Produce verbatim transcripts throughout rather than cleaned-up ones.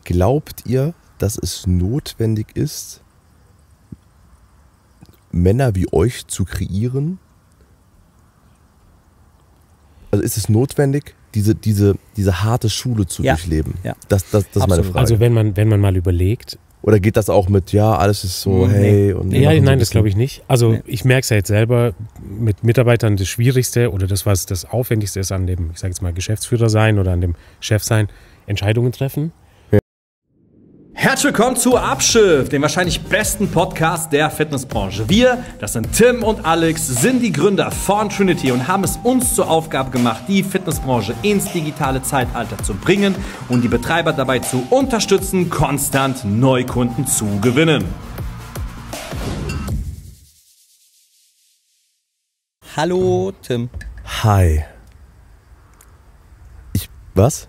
Glaubt ihr, dass es notwendig ist, Männer wie euch zu kreieren? Also ist es notwendig, diese, diese, diese harte Schule zu Ja. durchleben? Ja. Das, das, das ist meine Frage. Also wenn man, wenn man mal überlegt. Oder geht das auch mit, ja, alles ist so, Nee. hey. Und wir Ja, machen so nein, ein das bisschen- glaube ich nicht. Also Nee. ich merke es ja jetzt selber, mit Mitarbeitern das Schwierigste oder das, was das Aufwendigste ist an dem, ich sage jetzt mal, Geschäftsführer sein oder an dem Chef sein, Entscheidungen treffen. Herzlich willkommen zu Abschiff, dem wahrscheinlich besten Podcast der Fitnessbranche. Wir, das sind Tim und Alex, sind die Gründer von Trinity und haben es uns zur Aufgabe gemacht, die Fitnessbranche ins digitale Zeitalter zu bringen und die Betreiber dabei zu unterstützen, konstant Neukunden zu gewinnen. Hallo Tim. Hi. Ich, was?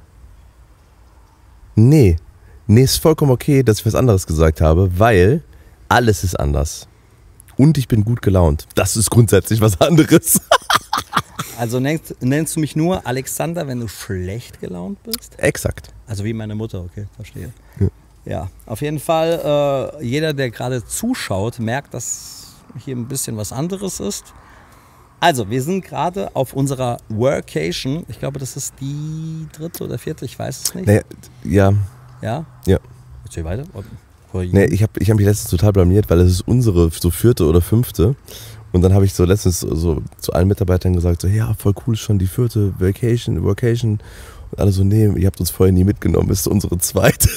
Nee. Nee, ist vollkommen okay, dass ich was anderes gesagt habe, weil alles ist anders. Und ich bin gut gelaunt. Das ist grundsätzlich was anderes. Also nennst, nennst du mich nur Alexander, wenn du schlecht gelaunt bist? Exakt. Also wie meine Mutter, okay, verstehe. Ja. Ja, auf jeden Fall, äh, jeder, der gerade zuschaut, merkt, dass hier ein bisschen was anderes ist. Also, wir sind gerade auf unserer Workation. Ich glaube, das ist die dritte oder vierte, ich weiß es nicht. Nee, ja, Ja? ja. Erzähl weiter. Nee, ich habe ich hab mich letztens total blamiert, weil es ist unsere so vierte oder fünfte. Und dann habe ich so letztens so zu allen Mitarbeitern gesagt, so ja, voll cool, ist schon die vierte Vacation, Workation. Und alle so, nee, ihr habt uns vorher nie mitgenommen, ist unsere zweite.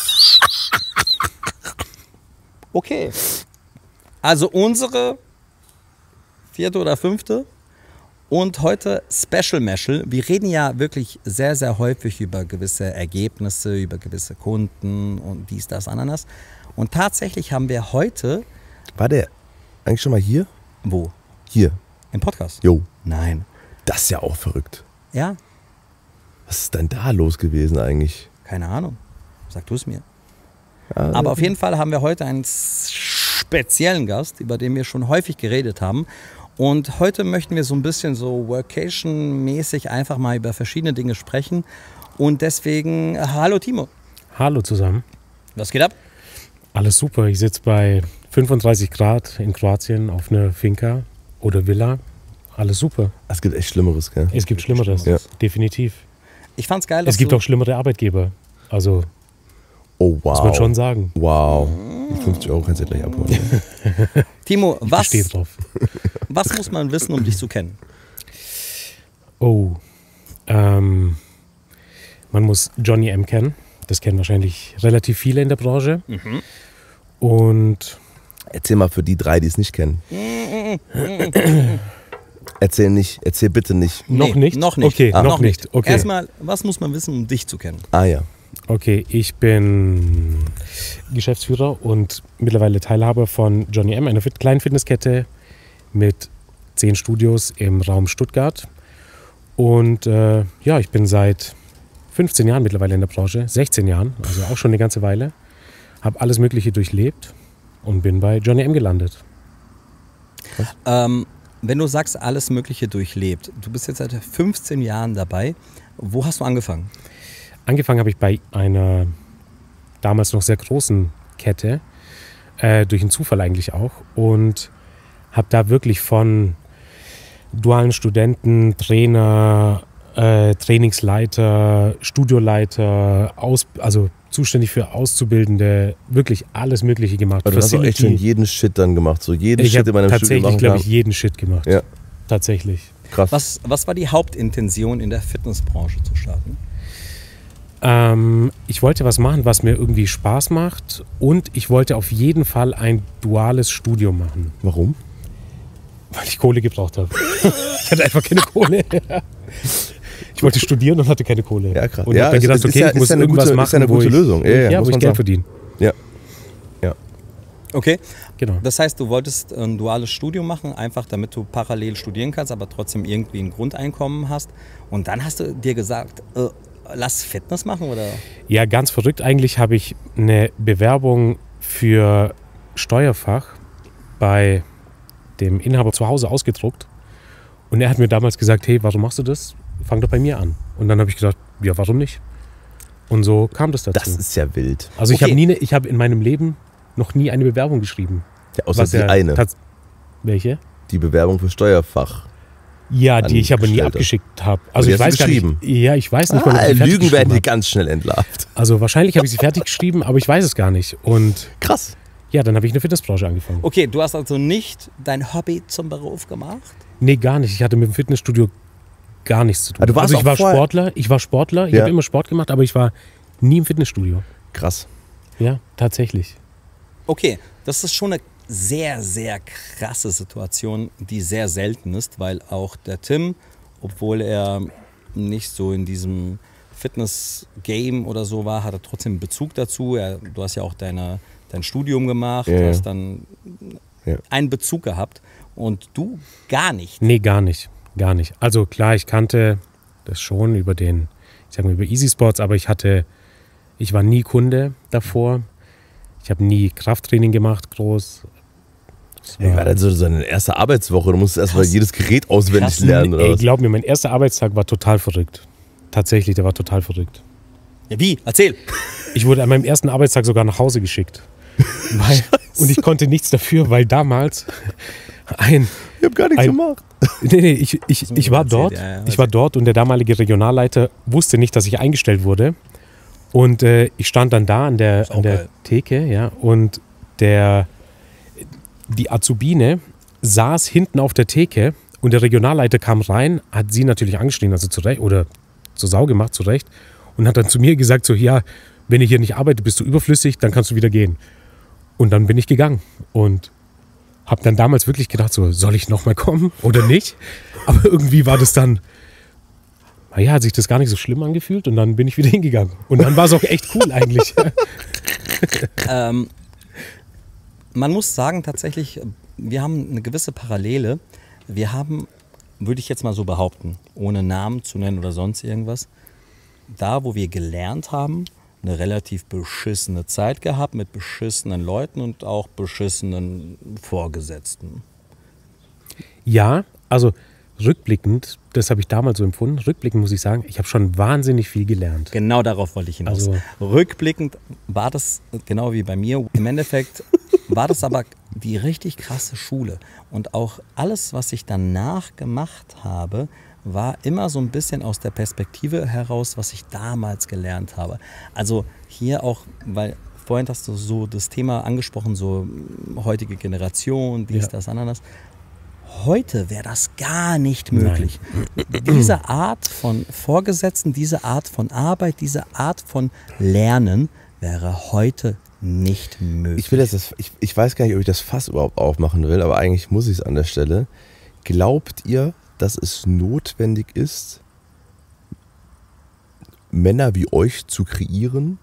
Okay. Also unsere vierte oder fünfte. Und heute Special Meshel. Wir reden ja wirklich sehr, sehr häufig über gewisse Ergebnisse, über gewisse Kunden und dies, das, Ananas. Und tatsächlich haben wir heute... War der eigentlich schon mal hier? Wo? Hier. Im Podcast? Jo. Nein. Das ist ja auch verrückt. Ja? Was ist denn da los gewesen eigentlich? Keine Ahnung. Sag du es mir. Ja, Aber auf jeden Fall haben wir heute einen speziellen Gast, über den wir schon häufig geredet haben. Und heute möchten wir so ein bisschen so Workation-mäßig einfach mal über verschiedene Dinge sprechen. Und deswegen, äh, hallo Timo. Hallo zusammen. Was geht ab? Alles super. Ich sitze bei fünfunddreißig Grad in Kroatien auf einer Finca oder Villa. Alles super. Es gibt echt Schlimmeres, gell? Es gibt Schlimmeres, Ja. definitiv. Ich fand's geil, dass Es gibt du... auch schlimmere Arbeitgeber. Also Oh, wow. muss man schon sagen. Wow. Die fünfzig Euro kannst du gleich abholen. Timo, Ich was, stehe drauf. was muss man wissen, um dich zu kennen? Oh, ähm, man muss Johnny M. kennen. Das kennen wahrscheinlich relativ viele in der Branche. Mhm. Und Erzähl mal für die drei, die es nicht kennen. Erzähl nicht, erzähl bitte nicht. noch Nee, nicht? noch nicht. Okay, Ah, noch, noch nicht. Okay. Erstmal, was muss man wissen, um dich zu kennen? Ah ja. Okay, ich bin Geschäftsführer und mittlerweile Teilhaber von Johnny M., einer fit- kleinen Fitnesskette mit zehn Studios im Raum Stuttgart. Und äh, ja, ich bin seit fünfzehn Jahren mittlerweile in der Branche, sechzehn Jahren, also auch schon eine ganze Weile. Habe alles Mögliche durchlebt und bin bei Johnny M. gelandet. Ähm, wenn du sagst, alles Mögliche durchlebt, du bist jetzt seit fünfzehn Jahren dabei. Wo hast du angefangen? Angefangen habe ich bei einer damals noch sehr großen Kette, äh, durch einen Zufall eigentlich auch, und habe da wirklich von dualen Studenten, Trainer, äh, Trainingsleiter, Studioleiter, aus, also zuständig für Auszubildende, wirklich alles Mögliche gemacht. Aber du hast auch echt schon Facility. jeden Shit dann gemacht. So jeden Ich Shit habe in meinem Studio tatsächlich, machen glaube kann. ich, jeden Shit gemacht. Ja. Tatsächlich. Krass. Was, was war die Hauptintention, in der Fitnessbranche zu starten? Ähm, ich wollte was machen, was mir irgendwie Spaß macht, und ich wollte auf jeden Fall ein duales Studium machen, Warum? weil ich Kohle gebraucht habe. Ich hatte einfach keine Kohle. Ich wollte studieren und hatte keine Kohle. Ja, krass. Und Ja, habe dann es- gedacht, es ist okay, ja- ich muss ist ja eine irgendwas gute- machen, ist ja eine wo gute ich, Lösung. Ja, ja, ja, muss wo ich man Geld sagen. verdiene. Ja. Ja. Okay, Genau. das heißt, du wolltest ein duales Studium machen, einfach damit du parallel studieren kannst, aber trotzdem irgendwie ein Grundeinkommen hast. Und dann hast du dir gesagt, äh, lass Fitness machen, oder? Ja, ganz verrückt. Eigentlich habe ich eine Bewerbung für Steuerfach bei dem Inhaber zu Hause ausgedruckt. Und er hat mir damals gesagt, hey, warum machst du das? Fang doch bei mir an. Und dann habe ich gedacht, ja, warum nicht? Und so kam das dazu. Das ist ja wild. also ich Okay. habe nie, ne, ich habe in meinem Leben noch nie eine Bewerbung geschrieben. Ja, außer Was die ja eine, tats- Welche? die Bewerbung für Steuerfach. Ja, die ich aber nie Angestellte. abgeschickt habe. Also die ich hast du weiß gar geschrieben? nicht. Ja, ich weiß nicht, mal, ob Ah, ich sie fertig Lügen geschrieben werden hier habe. ganz schnell entlarvt. Also wahrscheinlich habe ich sie fertig geschrieben, aber ich weiß es gar nicht. Und Krass. ja, dann habe ich in der Fitnessbranche angefangen. Okay, du hast also nicht dein Hobby zum Beruf gemacht? Nee, gar nicht. Ich hatte mit dem Fitnessstudio gar nichts zu tun. Ah, du warst also ich auch war vorher- Sportler, ich war Sportler, ich Ja. habe immer Sport gemacht, aber ich war nie im Fitnessstudio. Krass. Ja, tatsächlich. Okay, das ist schon eine sehr, sehr krasse Situation, die sehr selten ist, weil auch der Tim, obwohl er nicht so in diesem Fitness-Game oder so war, hat er trotzdem Bezug dazu. Er, du hast ja auch deine, dein Studium gemacht, Ja, ja. hast dann Ja. einen Bezug gehabt und du gar nicht. Nee, gar nicht. Gar nicht. Also klar, ich kannte das schon über den, ich sag mal über Easy Sports, aber ich hatte, ich war nie Kunde davor. Ich habe nie Krafttraining gemacht, groß. Das Ey, war dann so seine erste Arbeitswoche. Du musst erstmal Krass. jedes Gerät auswendig Krass. lernen. Oder Ey, was? glaub mir, mein erster Arbeitstag war total verrückt. Tatsächlich, der war total verrückt. Ja, wie? Erzähl. Ich wurde an meinem ersten Arbeitstag sogar nach Hause geschickt. Weil, und ich konnte nichts dafür, weil damals ein, Ich hab gar nichts Ein- gemacht. nee, nee, ich, ich, ich war erzählt, dort, ja, ja, ich war dort und der damalige Regionalleiter wusste nicht, dass ich eingestellt wurde. Und äh, ich stand dann da an der, Ist auch an der geil. Theke, ja, und der, die Azubine saß hinten auf der Theke und der Regionalleiter kam rein, hat sie natürlich angeschrien, also zurecht, oder zur Sau gemacht, zurecht, und hat dann zu mir gesagt, so, ja, wenn ich hier nicht arbeite, bist du überflüssig, dann kannst du wieder gehen. Und dann bin ich gegangen und habe dann damals wirklich gedacht, so, soll ich nochmal kommen oder nicht? Aber irgendwie war das dann, naja, hat sich das gar nicht so schlimm angefühlt und dann bin ich wieder hingegangen. Und dann war es auch echt cool eigentlich. Ähm, man muss sagen, tatsächlich, wir haben eine gewisse Parallele. Wir haben, würde ich jetzt mal so behaupten, ohne Namen zu nennen oder sonst irgendwas, da, wo wir gelernt haben, eine relativ beschissene Zeit gehabt mit beschissenen Leuten und auch beschissenen Vorgesetzten. Ja, also rückblickend, das habe ich damals so empfunden, rückblickend muss ich sagen, ich habe schon wahnsinnig viel gelernt. Genau darauf wollte ich hinaus. Also- Rückblickend war das genau wie bei mir. Im Endeffekt war das aber die richtig krasse Schule. Und auch alles, was ich danach gemacht habe, war immer so ein bisschen aus der Perspektive heraus, was ich damals gelernt habe. Also hier auch, weil vorhin hast du so das Thema angesprochen, so mm, heutige Generation, dies, Ja. das, Ananas. Heute wäre das gar nicht möglich. Diese Art von Vorgesetzten, diese Art von Arbeit, diese Art von Lernen wäre heute nicht möglich. Ich will jetzt das, ich, ich weiß gar nicht, ob ich das Fass überhaupt aufmachen will, aber eigentlich muss ich es an der Stelle. Glaubt ihr, dass es notwendig ist, Männer wie euch zu kreieren?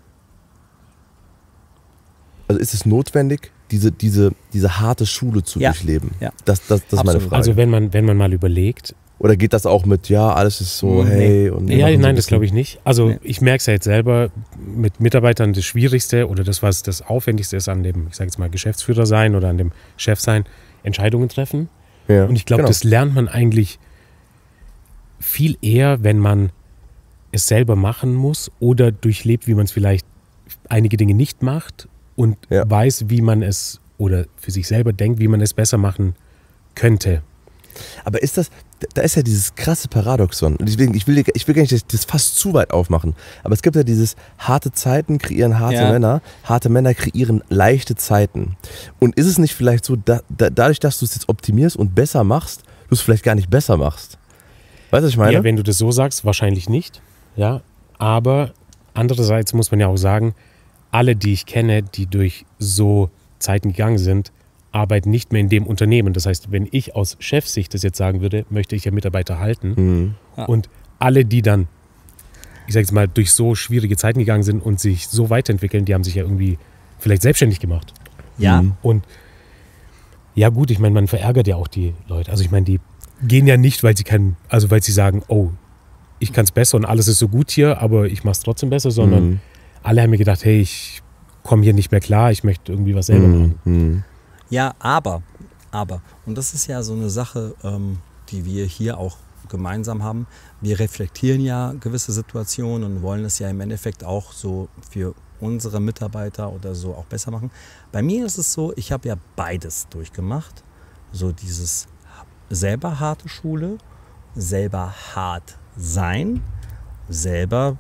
Also ist es notwendig, diese, diese, diese harte Schule zu Ja. durchleben? Ja. Das, das, das ist meine Absolut. Frage. Also wenn man, wenn man mal überlegt, Oder geht das auch mit, ja, alles ist so, Nee. hey und wir ja, machen so nein, ein das bisschen- glaube ich nicht. Also Nee. ich merke es ja jetzt selber, mit Mitarbeitern das Schwierigste oder das, was das Aufwendigste ist an dem, ich sage jetzt mal, Geschäftsführer sein oder an dem Chef sein, Entscheidungen treffen. Ja, Und ich glaube, genau. das lernt man eigentlich viel eher, wenn man es selber machen muss oder durchlebt, wie man es vielleicht einige Dinge nicht macht und Ja. weiß, wie man es oder für sich selber denkt, wie man es besser machen könnte. Aber ist das, da ist ja dieses krasse Paradoxon. Und deswegen, ich will, ich will gar nicht das, das fast zu weit aufmachen. Aber es gibt ja dieses harte Zeiten kreieren harte Ja. Männer, harte Männer kreieren leichte Zeiten. Und ist es nicht vielleicht so, da, da, dadurch, dass du es jetzt optimierst und besser machst, du es vielleicht gar nicht besser machst? Weißt du, was ich meine? Ja, wenn du das so sagst, wahrscheinlich nicht. Ja, aber andererseits muss man ja auch sagen, alle, die ich kenne, die durch so Zeiten gegangen sind, arbeiten nicht mehr in dem Unternehmen. Das heißt, wenn ich aus Chefsicht das jetzt sagen würde, möchte ich ja Mitarbeiter halten. Mhm. Ja. Und alle, die dann, ich sage jetzt mal, durch so schwierige Zeiten gegangen sind und sich so weiterentwickeln, die haben sich ja irgendwie vielleicht selbstständig gemacht. Ja, Mhm. Und ja gut, ich meine, man verärgert ja auch die Leute. Also ich meine, die gehen ja nicht, weil sie keinen, also weil sie sagen, oh, ich kann es besser und alles ist so gut hier, aber ich mache es trotzdem besser, sondern Mhm. alle haben mir gedacht, hey, ich komme hier nicht mehr klar, ich möchte irgendwie was selber machen. Mhm. ja, aber, aber, und das ist ja so eine Sache, ähm, die wir hier auch gemeinsam haben. Wir reflektieren ja gewisse Situationen und wollen es ja im Endeffekt auch so für unsere Mitarbeiter oder so auch besser machen. Bei mir ist es so, ich habe ja beides durchgemacht. So dieses selber harte Schule, selber hart sein, selber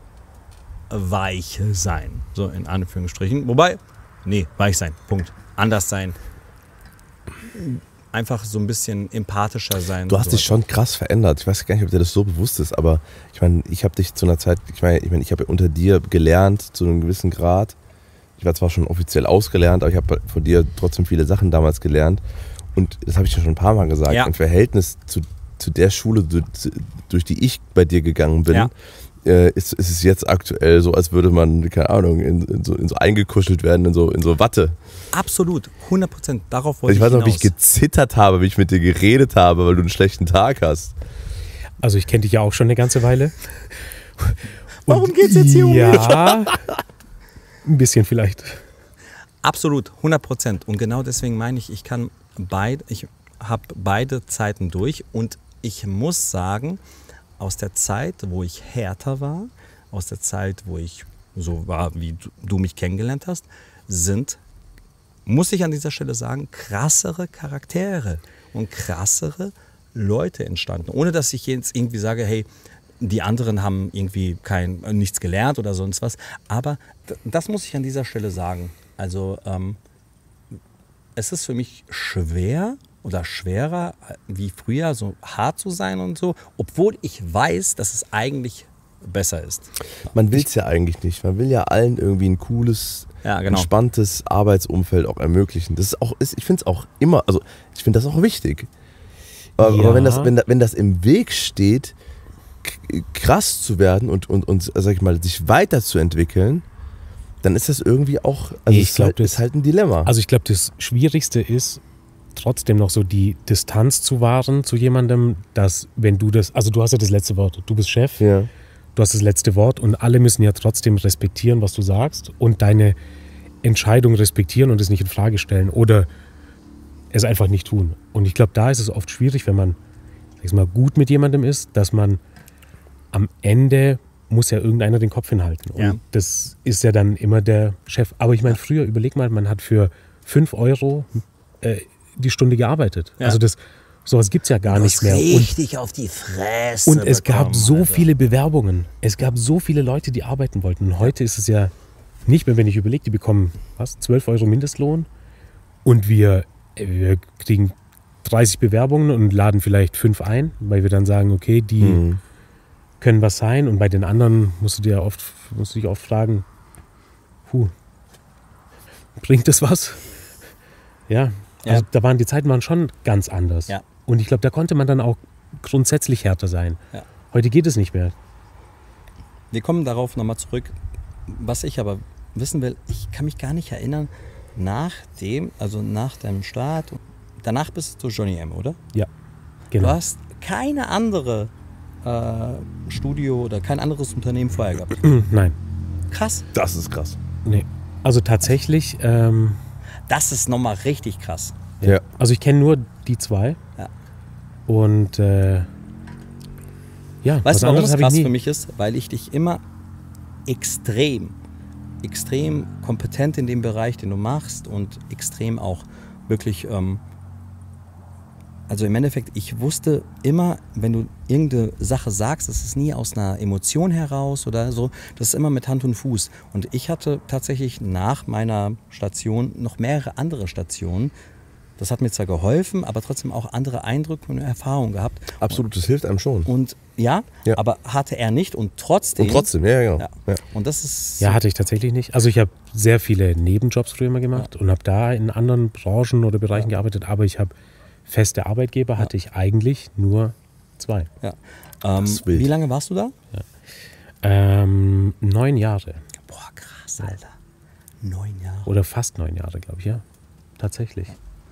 weich sein. So in Anführungsstrichen. Wobei, nee, weich sein, Punkt. Anders sein. Einfach so ein bisschen empathischer sein. Du hast dich schon krass verändert. Ich weiß gar nicht, ob dir das so bewusst ist, aber ich meine, ich habe dich zu einer Zeit, ich meine, ich, mein, ich habe ja unter dir gelernt zu einem gewissen Grad. Ich war zwar schon offiziell ausgelernt, aber ich habe von dir trotzdem viele Sachen damals gelernt. Und das habe ich ja schon ein paar Mal gesagt. Ja. Im Verhältnis zu, zu der Schule, durch die ich bei dir gegangen bin, ja. äh, ist, ist es jetzt aktuell so, als würde man, keine Ahnung, in, in, so, in so eingekuschelt werden, in so, in so Watte. Absolut, hundert Prozent. Darauf wollte ich Ich weiß noch, wie ich hinaus. gezittert habe, wie ich mit dir geredet habe, weil du einen schlechten Tag hast. Also ich kenne dich ja auch schon eine ganze Weile. Warum geht's jetzt hier um mich? Ja, ein bisschen vielleicht. Absolut, hundert Prozent. Und genau deswegen meine ich, ich kann beid, ich habe beide Zeiten durch. Und ich muss sagen, aus der Zeit, wo ich härter war, aus der Zeit, wo ich so war, wie du, du mich kennengelernt hast, sind, muss ich an dieser Stelle sagen, krassere Charaktere und krassere Leute entstanden. Ohne dass ich jetzt irgendwie sage, hey, die anderen haben irgendwie kein, nichts gelernt oder sonst was. Aber das muss ich an dieser Stelle sagen. Also ähm, es ist für mich schwer oder schwerer wie früher, so hart zu sein und so, obwohl ich weiß, dass es eigentlich besser ist. Man will es ja eigentlich nicht. Man will ja allen irgendwie ein cooles, Ja, genau. entspanntes Arbeitsumfeld auch ermöglichen. Das ist auch, ist, ich finde es auch immer, also ich finde das auch wichtig. Aber, Ja. aber wenn, das, wenn, wenn das im Weg steht, k- krass zu werden und, und, und sag ich mal, sich weiterzuentwickeln, dann ist das irgendwie auch, also Ich es ist, glaub, halt, das- ist halt ein Dilemma. Also ich glaube, das Schwierigste ist, trotzdem noch so die Distanz zu wahren zu jemandem, dass wenn du das, also du hast ja das letzte Wort, du bist Chef, ja. du hast das letzte Wort und alle müssen ja trotzdem respektieren, was du sagst und deine Entscheidung respektieren und es nicht in Frage stellen oder es einfach nicht tun. Und ich glaube, da ist es oft schwierig, wenn man, sag ich mal, gut mit jemandem ist, dass man am Ende muss ja irgendeiner den Kopf hinhalten. Und Ja. das ist ja dann immer der Chef. Aber ich meine, früher, überleg mal, man hat für fünf Euro äh, die Stunde gearbeitet. Ja. Also das, sowas gibt es ja gar nicht mehr. Und, Richtig auf die Fresse. und es gab bekommen, so Alter. viele Bewerbungen. Es gab so viele Leute, die arbeiten wollten. Und heute ist es ja nicht mehr, wenn ich überlege, die bekommen, was, zwölf Euro Mindestlohn und wir, wir kriegen dreißig Bewerbungen und laden vielleicht fünf ein, weil wir dann sagen, okay, die Mhm. können was sein. Und bei den anderen musst du dir oft, musst du dich oft fragen, puh, bringt das was? Ja, Ja. also da waren die Zeiten waren schon ganz anders. Ja. Und ich glaube, da konnte man dann auch grundsätzlich härter sein. Ja. Heute geht es nicht mehr. Wir kommen darauf nochmal zurück. Was ich aber wissen will, ich kann mich gar nicht erinnern, nach dem, also nach deinem Start, danach bist du Johnny M, oder? Ja, Du genau. hast keine andere äh, Studio oder kein anderes Unternehmen vorher gehabt. Nein, Krass. Das ist krass. nee. Also tatsächlich, ähm, Das ist nochmal richtig krass. Ja. also ich kenne nur die zwei. Ja. Und äh, ja, Weißt was du, warum anderes es habe ich krass nie. für mich ist? Weil ich dich immer extrem, extrem kompetent in dem Bereich, den du machst und extrem auch wirklich, ähm, also im Endeffekt, ich wusste immer, wenn du irgendeine Sache sagst, das ist nie aus einer Emotion heraus oder so, das ist immer mit Hand und Fuß. Und ich hatte tatsächlich nach meiner Station noch mehrere andere Stationen. Das hat mir zwar geholfen, aber trotzdem auch andere Eindrücke und Erfahrungen gehabt. Absolut, das hilft einem schon. Und ja, Ja. aber hatte er nicht und trotzdem. Und trotzdem, ja, genau. Ja. Ja. Und das ist. Ja, hatte ich tatsächlich nicht. Also ich habe sehr viele Nebenjobs früher mal gemacht und habe da in anderen Branchen oder Bereichen gearbeitet, aber ich habe feste Arbeitgeber, hatte ich eigentlich nur zwei. ja. Ähm, ist wild. wie lange warst du da? Ähm, neun Jahre Boah, krass, Alter. Neun Jahre. oder fast neun Jahre, glaube ich, ja. Tatsächlich.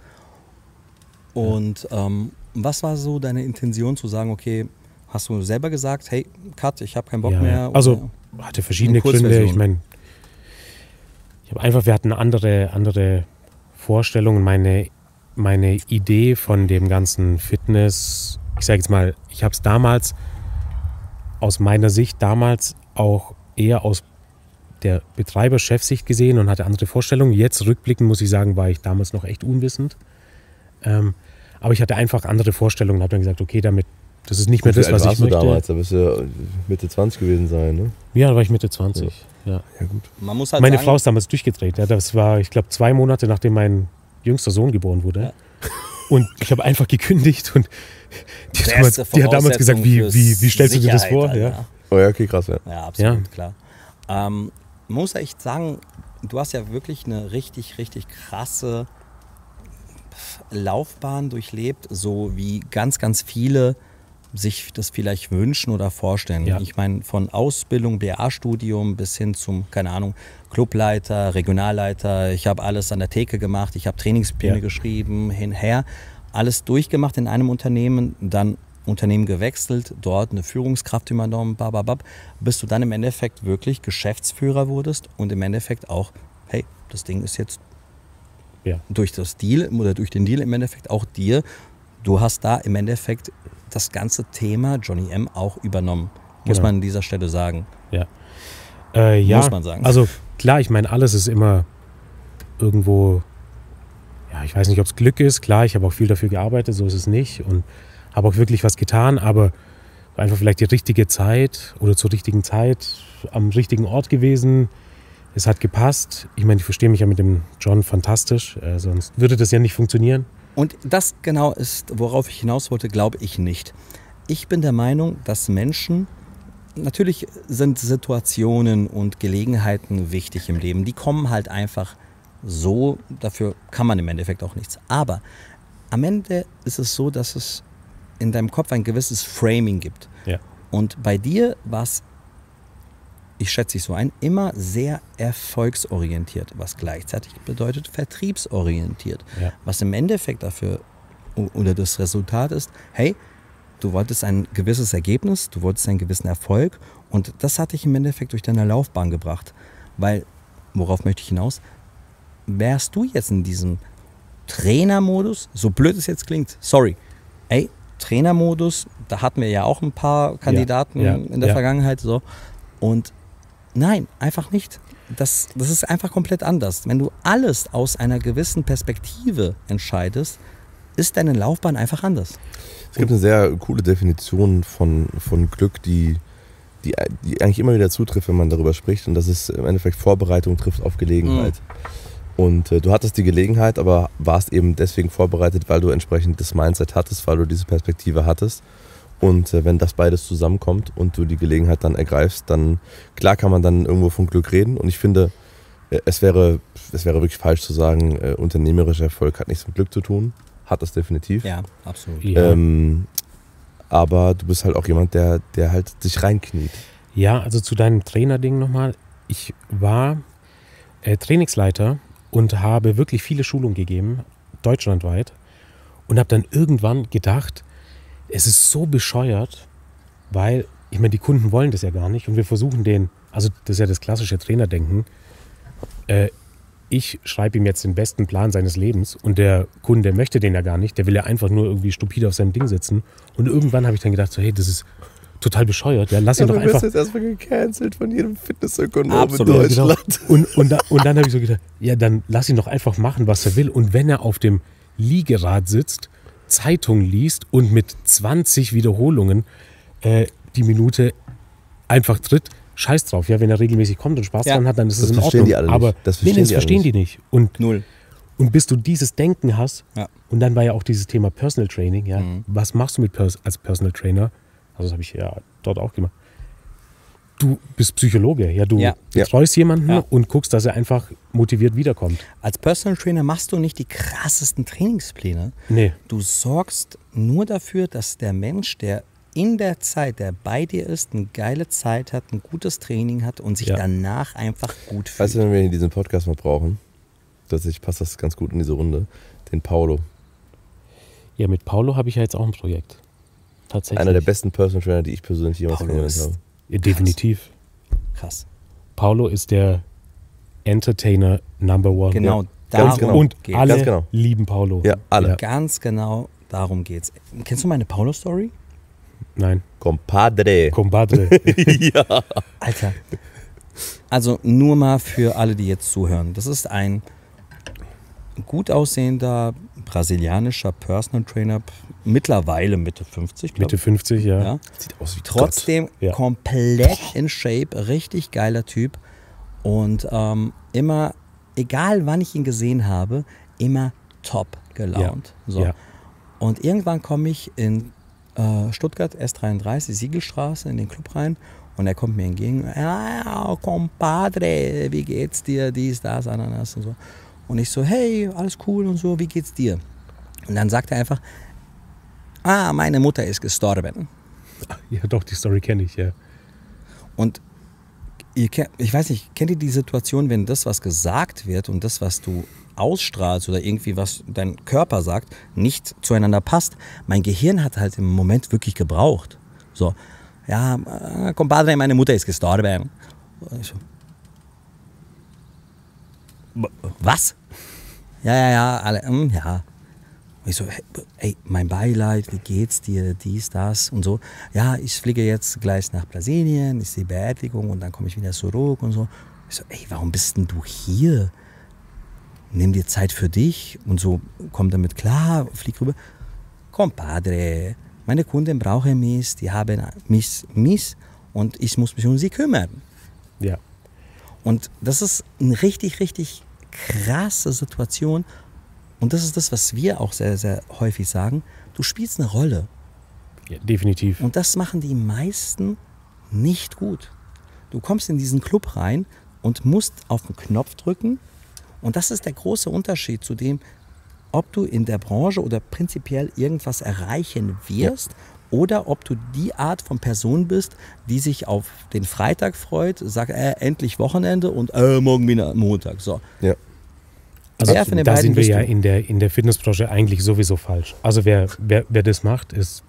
Und ähm, was war so deine Intention zu sagen, okay, hast du selber gesagt, hey, Cut, ich habe keinen Bock Ja, mehr? ja. oder- Also hatte verschiedene In Gründe. Kurzversion. Ich meine, ich habe einfach, wir hatten andere, andere Vorstellungen. Meine, meine Idee von dem ganzen Fitness, ich sage jetzt mal, ich habe es damals aus meiner Sicht damals auch eher aus der Betreiber-Chefsicht gesehen und hatte andere Vorstellungen. Jetzt rückblickend muss ich sagen, war ich damals noch echt unwissend. Ähm, aber ich hatte einfach andere Vorstellungen und habe dann gesagt, okay, damit, das ist nicht mehr das, was ich möchte. Du damals? Da bist du ja Mitte zwanzig gewesen sein, ne? Ja, da war ich Mitte zwanzig. Ja, ja. Ja gut. Man muss halt Meine sagen, Frau ist damals durchgedreht. Ja, das war, ich glaube, zwei Monate, nachdem mein jüngster Sohn geboren wurde. Ja. Und ich habe einfach gekündigt und die hat beste damals, die hat damals gesagt, wie, wie, wie stellst du dir das vor? Sicherheit, Ja. Oh ja, okay, krass, ja. Ja, absolut, Ja. klar. Ähm, man muss echt sagen, du hast ja wirklich eine richtig, richtig krasse Laufbahn durchlebt, so wie ganz, ganz viele sich das vielleicht wünschen oder vorstellen. Ja. Ich meine, von Ausbildung, B A-Studium bis hin zum, keine Ahnung, Clubleiter, Regionalleiter, ich habe alles an der Theke gemacht, ich habe Trainingspläne Ja. geschrieben, hinher, alles durchgemacht in einem Unternehmen, dann Unternehmen gewechselt, dort eine Führungskraft übernommen, bababab, bis du dann im Endeffekt wirklich Geschäftsführer wurdest und im Endeffekt auch, hey, das Ding ist jetzt Ja. durch das Deal oder durch den Deal im Endeffekt auch dir, du hast da im Endeffekt das ganze Thema Johnny M auch übernommen, muss Genau. man an dieser Stelle sagen. Ja. Äh, ja, Muss man sagen. Also klar, ich meine, alles ist immer irgendwo, ja, ich weiß nicht, ob es Glück ist. Klar, ich habe auch viel dafür gearbeitet, so ist es nicht. Und habe auch wirklich was getan, aber einfach vielleicht die richtige Zeit oder zur richtigen Zeit am richtigen Ort gewesen. Es hat gepasst. Ich meine, ich verstehe mich ja mit dem John fantastisch, äh, sonst würde das ja nicht funktionieren. Und das genau ist, worauf ich hinaus wollte, glaube ich nicht. Ich bin der Meinung, dass Menschen, natürlich sind Situationen und Gelegenheiten wichtig im Leben, die kommen halt einfach so, dafür kann man im Endeffekt auch nichts. Aber am Ende ist es so, dass es in deinem Kopf ein gewisses Framing gibt. Ja. Und bei dir war es, ich schätze dich so ein, immer sehr erfolgsorientiert, was gleichzeitig bedeutet vertriebsorientiert. Ja. Was im Endeffekt dafür oder das Resultat ist, hey, du wolltest ein gewisses Ergebnis, du wolltest einen gewissen Erfolg und das hat dich im Endeffekt durch deine Laufbahn gebracht. Weil, worauf möchte ich hinaus, wärst du jetzt in diesem Trainermodus, so blöd es jetzt klingt, sorry, ey, Trainermodus, da hatten wir ja auch ein paar Kandidaten ja, in der ja. Vergangenheit so und nein, einfach nicht. Das, das ist einfach komplett anders. Wenn du alles aus einer gewissen Perspektive entscheidest, ist deine Laufbahn einfach anders. Es gibt eine sehr coole Definition von, von Glück, die, die, die eigentlich immer wieder zutrifft, wenn man darüber spricht. Und das ist im Endeffekt Vorbereitung trifft auf Gelegenheit. Mhm. Und äh, du hattest die Gelegenheit, aber warst eben deswegen vorbereitet, weil du entsprechend das Mindset hattest, weil du diese Perspektive hattest. Und äh, wenn das beides zusammenkommt und du die Gelegenheit dann ergreifst, dann klar kann man dann irgendwo von Glück reden. Und ich finde, äh, es wäre, es wäre wirklich falsch zu sagen, äh, unternehmerischer Erfolg hat nichts mit Glück zu tun. Hat das definitiv. Ja, absolut. Ja. Ähm, aber du bist halt auch jemand, der, der halt sich reinkniet. Ja, also zu deinem Trainerding nochmal. Ich war äh, Trainingsleiter und habe wirklich viele Schulungen gegeben, deutschlandweit. Und habe dann irgendwann gedacht, es ist so bescheuert, weil, ich meine, die Kunden wollen das ja gar nicht. Und wir versuchen den, also das ist ja das klassische Trainerdenken, äh, ich schreibe ihm jetzt den besten Plan seines Lebens und der Kunde möchte den ja gar nicht, der will ja einfach nur irgendwie stupide auf seinem Ding sitzen. Und irgendwann habe ich dann gedacht, so, hey, das ist total bescheuert, ja, lass ihn Ja, doch du wirst einfach... jetzt erstmal gecancelt von jedem Fitnessökonom Absolut, in Deutschland. Genau. Und, und, da, und dann habe ich so gedacht, ja, dann lass ihn doch einfach machen, was er will. Und wenn er auf dem Liegerad sitzt, Zeitung liest und mit zwanzig Wiederholungen äh, die Minute einfach tritt, scheiß drauf. Ja, wenn er regelmäßig kommt und Spaß Ja. dran hat, dann ist es Das in verstehen Ordnung. die alle nicht. Aber Das nee, verstehen nee, das die alle verstehen die nicht. Und, Null. und bis du dieses Denken hast, Ja. und dann war ja auch dieses Thema Personal Training, ja, Mhm. was machst du mit Pers- als Personal Trainer? Also das habe ich ja dort auch gemacht. Du bist Psychologe, ja, du Ja. betreust jemanden Ja. und guckst, dass er einfach motiviert wiederkommt. Als Personal Trainer machst du nicht die krassesten Trainingspläne. Nee. Du sorgst nur dafür, dass der Mensch, der in der Zeit, der bei dir ist, eine geile Zeit hat, ein gutes Training hat und sich Ja. danach einfach gut fühlt. Weißt du, wenn wir diesen Podcast mal brauchen, tatsächlich passt das ganz gut in diese Runde, den Paulo. Ja, mit Paulo habe ich ja jetzt auch ein Projekt. Tatsächlich. Einer der besten Personal Trainer, die ich persönlich jemals Paulo kennengelernt ist- habe. Ja, definitiv. Krass. Paulo ist der Entertainer Number One. Genau, ganz darum genau. Und geht's. alle Ganz genau. lieben Paulo. Ja, alle. Ja. Ganz genau darum geht's. Kennst du meine Paulo-Story? Nein. Compadre. Compadre. Ja. Alter. Also nur mal für alle, die jetzt zuhören. Das ist ein gut aussehender brasilianischer Personal Trainer, mittlerweile Mitte fünfzig, glaube Mitte fünfzig, ja. Ja. Sieht aus wie Trotzdem Ja. komplett in Shape, richtig geiler Typ. Und ähm, immer, egal wann ich ihn gesehen habe, immer top gelaunt. Ja. So. Ja. Und irgendwann komme ich in äh, Stuttgart, S dreiunddreißig, Siegelstraße, in den Club rein. Und er kommt mir entgegen. Ja, compadre, wie geht's dir? Dies, das, Ananas und so. Und ich so, hey, alles cool und so, wie geht's dir? Und dann sagt er einfach, ah, meine Mutter ist gestorben. Ja, doch, die Story kenne ich, ja. Und ihr, kennt- ich weiß nicht, kennt ihr die Situation, wenn das, was gesagt wird und das, was du ausstrahlst oder irgendwie, was dein Körper sagt, nicht zueinander passt? Mein Gehirn hat halt im Moment wirklich gebraucht. So, ja, äh, compadre, meine Mutter ist gestorben. Und ich so, was? Ja, ja, ja, alle, hm, ja. Und ich so, hey, ey, mein Beileid, wie geht's dir, dies, das und so. Ja, ich fliege jetzt gleich nach Brasilien, ist die Beerdigung und dann komme ich wieder zurück und so. Ich so, ey, warum bist denn du hier? Nimm dir Zeit für dich und so, komm damit klar, flieg rüber. Compadre, meine Kunden brauchen mich, die haben mich, mich und ich muss mich um sie kümmern. Ja. Und das ist eine richtig, richtig krasse Situation. Und das ist das, was wir auch sehr, sehr häufig sagen. Du spielst eine Rolle. Ja, definitiv. Und das machen die meisten nicht gut. Du kommst in diesen Club rein und musst auf den Knopf drücken. Und das ist der große Unterschied zu dem, ob du in der Branche oder prinzipiell irgendwas erreichen wirst. Oder ob du die Art von Person bist, die sich auf den Freitag freut, sagt, äh, endlich Wochenende und äh, morgen wieder Montag. So. Ja. Also Wer von den da beiden sind wir bist ja du? in der, in der Fitnessbranche eigentlich sowieso falsch. Also wer, wer, wer das macht, ist,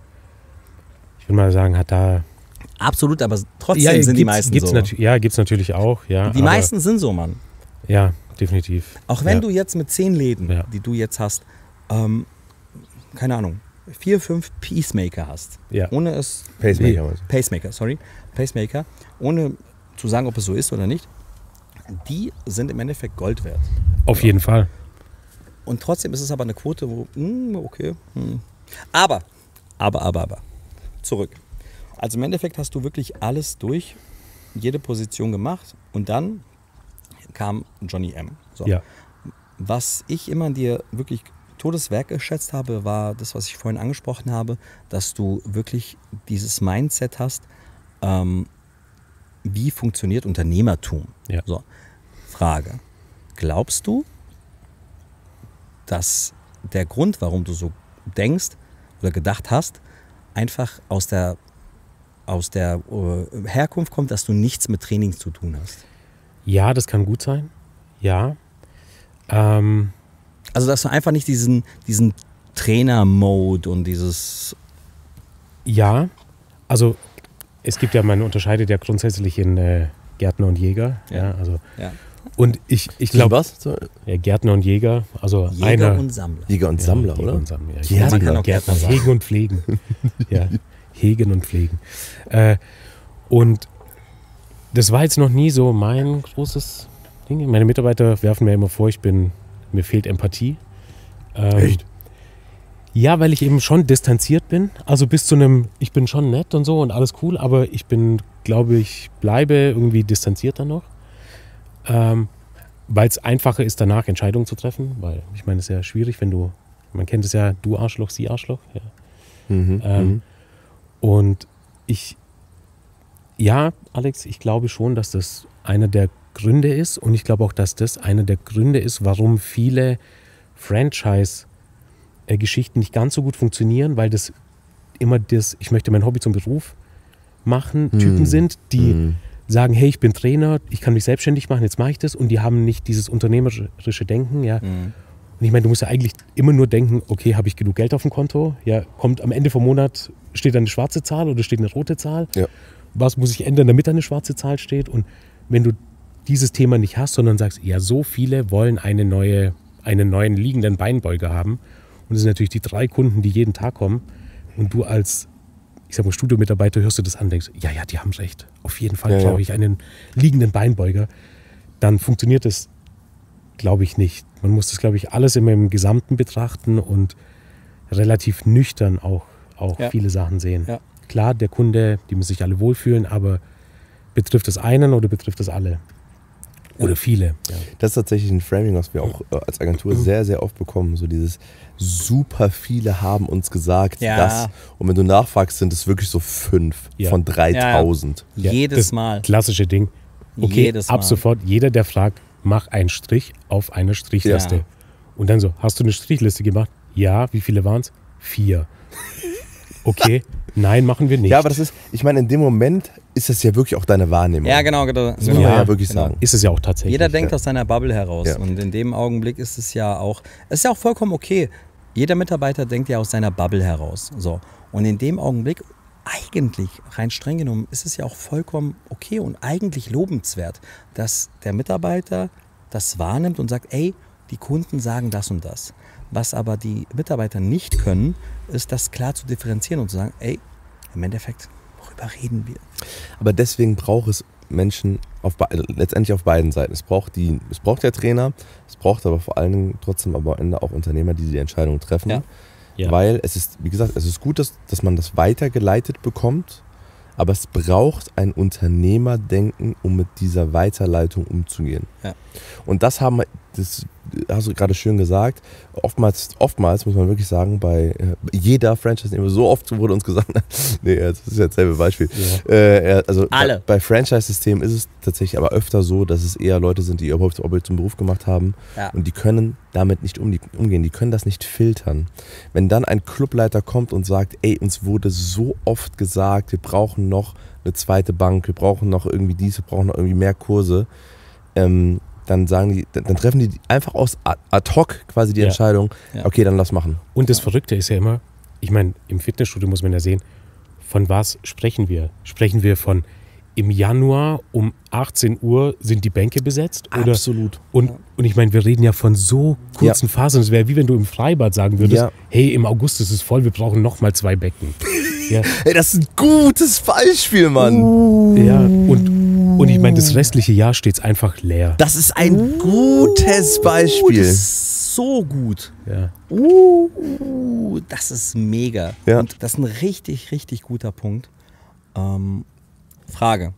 ich will mal sagen, hat da... Absolut, aber trotzdem sind die meisten gibt's so. natu- ja, gibt es natürlich auch. Ja, Die aber, meisten sind so, Mann. Ja, definitiv. Auch wenn ja. du jetzt mit zehn Läden, Ja. die du jetzt hast, ähm, keine Ahnung, vier, fünf Peacemaker hast, Ja. ohne es... Pacemaker. meinst Pacemaker, sorry. Pacemaker, ohne zu sagen, ob es so ist oder nicht, die sind im Endeffekt Gold wert. Auf jeden Fall. Und trotzdem ist es aber eine Quote, wo, hm, okay. Hm. Aber, aber, aber, aber, zurück. Also im Endeffekt hast du wirklich alles durch, jede Position gemacht und dann kam Johnny M. So. Ja. Was ich immer an dir wirklich Todeswerk geschätzt habe, war das, was ich vorhin angesprochen habe, dass du wirklich dieses Mindset hast, ähm, wie funktioniert Unternehmertum? Ja. So. Frage, glaubst du, dass der Grund, warum du so denkst oder gedacht hast, einfach aus der, aus der äh, Herkunft kommt, dass du nichts mit Training zu tun hast? Ja, das kann gut sein. Ja. Ähm, Also, dass du einfach nicht diesen, diesen Trainer-Mode und dieses... ja. Also es gibt ja, man unterscheidet ja grundsätzlich in äh, Gärtner und Jäger. Ja. Ja. also Ja. und ich, ich du? glaube, was? So, ja, Gärtner und Jäger, also Jäger einer und Sammler. Jäger und ja, Sammler, Jäger oder? Und Sammler, ja. Gärtner. Man kann auch Gärtner sagen. Hegen und pflegen. Ja, hegen und pflegen. Äh, und das war jetzt noch nie so mein großes Ding. Meine Mitarbeiter werfen mir immer vor, ich bin, mir fehlt Empathie. Ähm, Echt? Ja, weil ich eben schon distanziert bin. Also bis zu einem, ich bin schon nett und so und alles cool, aber ich bin, glaube ich, bleibe irgendwie distanzierter noch. Ähm, weil es einfacher ist, danach Entscheidungen zu treffen. Weil ich meine, es ist ja schwierig, wenn du, man kennt es ja, du Arschloch, sie Arschloch. Ja. Mhm, Ähm, mhm. Und ich, ja, Alex, ich glaube schon, dass das einer der Gründe ist und ich glaube auch, dass das einer der Gründe ist, warum viele Franchise-Geschichten nicht ganz so gut funktionieren, weil das immer das, ich möchte mein Hobby zum Beruf machen, Typen Mhm. sind, die Mhm. sagen, hey, ich bin Trainer, ich kann mich selbstständig machen, jetzt mache ich das und die haben nicht dieses unternehmerische Denken, ja. Mhm. Und ich meine, du musst ja eigentlich immer nur denken, okay, habe ich genug Geld auf dem Konto? Ja, kommt am Ende vom Monat, steht da eine schwarze Zahl oder steht eine rote Zahl? Ja. Was muss ich ändern, damit da eine schwarze Zahl steht? Und wenn du dieses Thema nicht hast, sondern sagst, ja, so viele wollen eine neue, einen neuen liegenden Beinbeuger haben Und es sind natürlich die drei Kunden, die jeden Tag kommen. Und du als, ich sag mal, Studiomitarbeiter hörst du das an und denkst, ja, ja, die haben recht. Auf jeden Fall Ja, brauche ja. ich einen liegenden Beinbeuger. Dann funktioniert das, glaube ich, nicht. Man muss das, glaube ich, alles immer im Gesamten betrachten und relativ nüchtern auch, auch Ja. viele Sachen sehen. Ja. Klar, der Kunde, die müssen sich alle wohlfühlen, aber betrifft es einen oder betrifft es alle? Oder viele. Ja. Das ist tatsächlich ein Framing, was wir auch äh, als Agentur sehr, sehr oft bekommen. So dieses super viele haben uns gesagt, Ja. dass. Und wenn du nachfragst, sind es wirklich so fünf Ja. von dreitausend. Ja, Jedes das Mal. Klassische Ding. Okay, Jedes ab Mal. sofort, jeder, der fragt, mach einen Strich auf einer Strichliste. Ja. Und dann so, hast du eine Strichliste gemacht? Ja, wie viele waren es? Vier. Okay, nein, machen wir nicht. Ja, aber das ist, ich meine, in dem Moment ist das ja wirklich auch deine Wahrnehmung. Ja, genau. genau. Das muss man Ja, ja wirklich genau. sagen. Ist es ja auch tatsächlich. Jeder denkt ja. aus seiner Bubble heraus. Ja. Und in dem Augenblick ist es ja auch, es ist ja auch vollkommen okay. Jeder Mitarbeiter denkt ja aus seiner Bubble heraus. So. Und in dem Augenblick, eigentlich, rein streng genommen, ist es ja auch vollkommen okay und eigentlich lobenswert, dass der Mitarbeiter das wahrnimmt und sagt, ey, die Kunden sagen das und das. Was aber die Mitarbeiter nicht können, ist das klar zu differenzieren und zu sagen, ey, im Endeffekt, worüber reden wir? Aber deswegen braucht es Menschen auf be- letztendlich auf beiden Seiten. Es braucht die, es braucht der Trainer, es braucht aber vor allen Dingen trotzdem aber am Ende auch Unternehmer, die die Entscheidung treffen. Ja. Ja. Weil es ist, wie gesagt, es ist gut, dass, dass man das weitergeleitet bekommt, aber es braucht ein Unternehmerdenken, um mit dieser Weiterleitung umzugehen. Ja. Und das haben, das hast du gerade schön gesagt, oftmals, oftmals muss man wirklich sagen, bei äh, jeder Franchise-Nehmer, so oft wurde uns gesagt, nee, das ist ja dasselbe Beispiel. Ja. Äh, also Alle. Bei, bei Franchise-Systemen ist es tatsächlich aber öfter so, dass es eher Leute sind, die ihr Hobby zum Beruf gemacht haben Ja. und die können damit nicht um, umgehen, die können das nicht filtern. Wenn dann ein Clubleiter kommt und sagt, ey, uns wurde so oft gesagt, wir brauchen noch eine zweite Bank, wir brauchen noch irgendwie dies, wir brauchen noch irgendwie mehr Kurse, ähm, dann sagen die, dann, dann treffen die einfach aus ad hoc quasi die Ja. Entscheidung, Ja. okay, dann lass machen. Und das Verrückte ist ja immer, ich meine, im Fitnessstudio muss man ja sehen, von was sprechen wir? Sprechen wir von im Januar um achtzehn Uhr sind die Bänke besetzt? Oder, Absolut. Und, und ich meine, wir reden ja von so kurzen Phasen. Es wäre wie wenn du im Freibad sagen würdest, Ja. hey, im August ist es voll, wir brauchen nochmal zwei Becken. Ja, Ey, das ist ein gutes Beispiel, Mann. ja. Und, und ich meine, das restliche Jahr steht es einfach leer. Das ist ein gutes Uh, Beispiel. das ist so gut. Ja. Uh, das ist mega. Ja. Und das ist ein richtig, richtig guter Punkt. Ähm, Frage.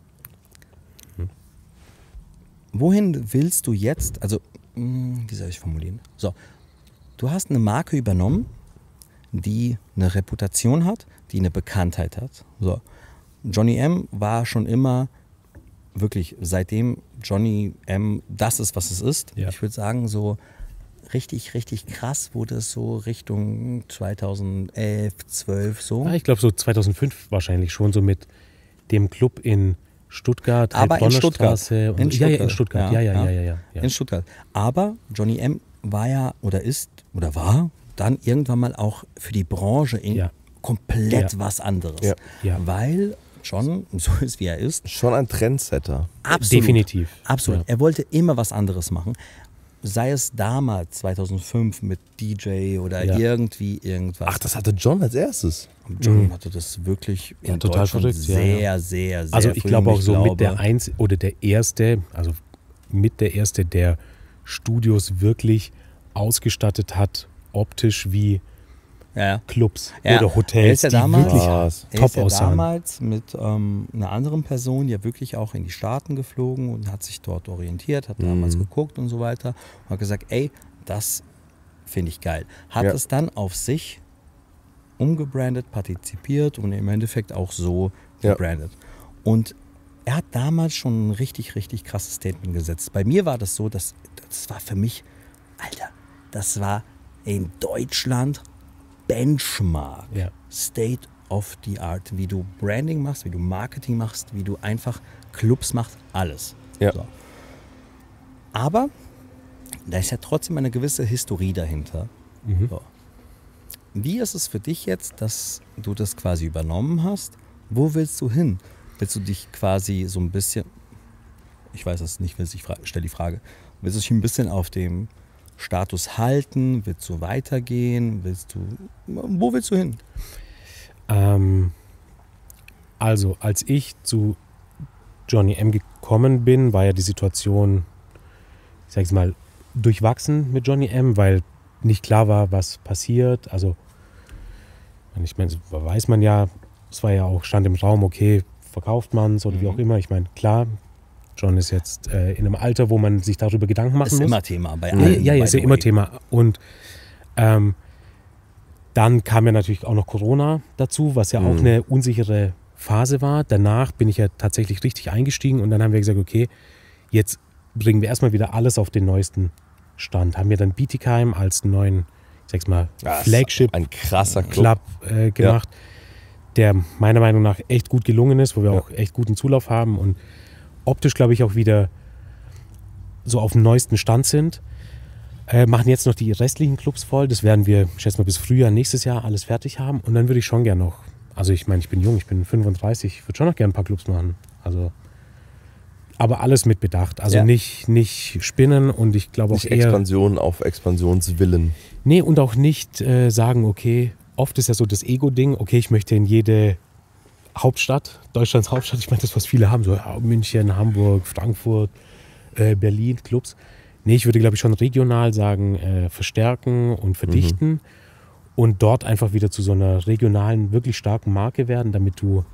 Wohin willst du jetzt, also, mh, wie soll ich formulieren? So, du hast eine Marke übernommen, die eine Reputation hat, die eine Bekanntheit hat. So, Johnny M war schon immer wirklich, seitdem Johnny M das ist, was es ist, Ja. ich würde sagen, so richtig, richtig krass wurde es so Richtung zweitausendelf, zwölf so. Ah, ich glaube so zweitausendfünf wahrscheinlich schon, so mit dem Club in Stuttgart, Aber in Heilbronner Stuttgart. Straße. Und, In ja, ja, in Stuttgart. Stuttgart. Ja, ja, ja, ja. ja, ja. In Stuttgart. Aber Johnny M war ja oder ist oder war dann irgendwann mal auch für die Branche in Ja. komplett Ja. was anderes. Ja. Ja. Weil John, so ist wie er ist, Schon ein Trendsetter. absolut. Definitiv. Absolut. Ja. Er wollte immer was anderes machen. Sei es damals, zweitausendfünf mit D J oder Ja. irgendwie irgendwas. Ach, das hatte John als erstes. John hatte das wirklich in Ja, total Deutschland verrückt, ja, sehr, ja. sehr, sehr Also ich früh. glaube Und auch so mit der glaube- Eins oder der Erste, also mit der Erste, der Studios wirklich ausgestattet hat, optisch wie Ja, ja. Clubs Ja, oder er Hotels, ist ja die damals- wirklich Krass. Er top ist ja aussahen. damals mit ähm, einer anderen Person ja wirklich auch in die Staaten geflogen und hat sich dort orientiert, hat damals geguckt und so weiter und hat gesagt, ey, das finde ich geil. Hat Ja. es dann auf sich umgebrandet, partizipiert und im Endeffekt auch so Ja. gebrandet. Und er hat damals schon ein richtig, richtig krasses Statement gesetzt. Bei mir war das so, dass das war für mich, Alter, das war in Deutschland Benchmark. Ja. State of the Art, wie du Branding machst, wie du Marketing machst, wie du einfach Clubs machst, alles. Ja. So. Aber da ist ja trotzdem eine gewisse Historie dahinter. Mhm. So. Wie ist es für dich jetzt, dass du das quasi übernommen hast? Wo willst du hin? Willst du dich quasi so ein bisschen, ich weiß es nicht, willst ich fra- stell die Frage, willst du dich ein bisschen auf dem Status halten? Willst du weitergehen? Willst du, wo willst du hin? Ähm, also, als ich zu Johnny M gekommen bin, war ja die Situation, ich sag's mal, durchwachsen mit Johnny M, weil nicht klar war, was passiert. Also, ich meine, weiß man ja, es war ja auch, stand im Raum, okay, verkauft man es oder mhm. wie auch immer. Ich meine, klar, John ist jetzt äh, in einem Alter, wo man sich darüber Gedanken machen ist muss. Ist immer Thema bei allen. Ja, ja, ist ja immer Thema. Und ähm, dann kam ja natürlich auch noch Corona dazu, was ja mhm. auch eine unsichere Phase war. Danach bin ich ja tatsächlich richtig eingestiegen und dann haben wir gesagt, okay, jetzt bringen wir erstmal wieder alles auf den neuesten Stand. Haben wir dann Bietigheim als neuen, ich sag's mal, ja, Flagship ein krasser Club, Club äh, gemacht, ja. der meiner Meinung nach echt gut gelungen ist, wo wir ja. auch echt guten Zulauf haben und optisch, glaube ich, auch wieder so auf dem neuesten Stand sind. Äh, machen jetzt noch die restlichen Clubs voll. Das werden wir, ich schätze mal, bis Frühjahr nächstes Jahr alles fertig haben. Und dann würde ich schon gerne noch, also ich meine, ich bin jung, ich bin fünfunddreißig, ich würde schon noch gerne ein paar Clubs machen. Also, aber alles mit Bedacht. Also ja. nicht, nicht spinnen und ich glaube auch nicht eher... Expansion auf Expansionswillen. Nee, und auch nicht äh, sagen, okay, oft ist ja so das Ego-Ding, okay, ich möchte in jede Hauptstadt, Deutschlands Hauptstadt, ich meine, das, was viele haben, so ja, München, Hamburg, Frankfurt, äh, Berlin, Clubs. Nee, ich würde, glaube ich, schon regional sagen, äh, verstärken und verdichten mhm. und dort einfach wieder zu so einer regionalen, wirklich starken Marke werden, damit du,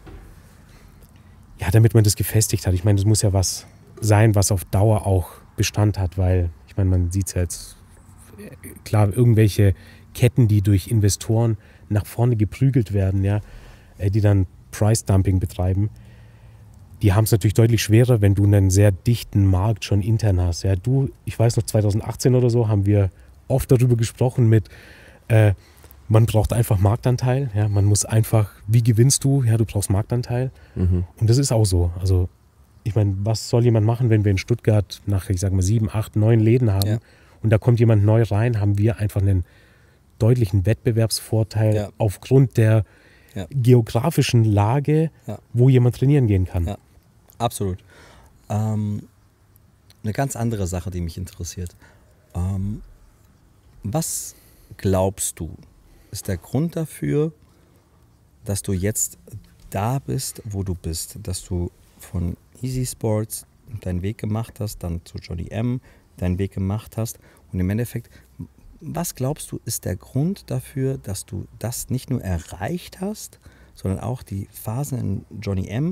ja, damit man das gefestigt hat. Ich meine, das muss ja was sein, was auf Dauer auch Bestand hat, weil, ich meine, man sieht es ja jetzt, klar, irgendwelche Ketten, die durch Investoren nach vorne geprügelt werden, ja, äh, die dann Price-Dumping betreiben, die haben es natürlich deutlich schwerer, wenn du einen sehr dichten Markt schon intern hast. Ja, du, ich weiß noch, zwanzig achtzehn oder so haben wir oft darüber gesprochen mit, äh, man braucht einfach Marktanteil. Ja, man muss einfach, wie gewinnst du? Ja, du brauchst Marktanteil. Mhm. Und das ist auch so. Also, ich meine, was soll jemand machen, wenn wir in Stuttgart nach, ich sag mal, sieben, acht, neun Läden haben ja. und da kommt jemand neu rein, haben wir einfach einen deutlichen Wettbewerbsvorteil ja. aufgrund der ja. geografischen Lage, ja. wo jemand trainieren gehen kann. Ja. Absolut. Ähm, eine ganz andere Sache, die mich interessiert. Ähm, was glaubst du, ist der Grund dafür, dass du jetzt da bist, wo du bist? Dass du von Easy Sports deinen Weg gemacht hast, dann zu Johnny M deinen Weg gemacht hast. Und im Endeffekt, was glaubst du, ist der Grund dafür, dass du das nicht nur erreicht hast, sondern auch die Phase in Johnny M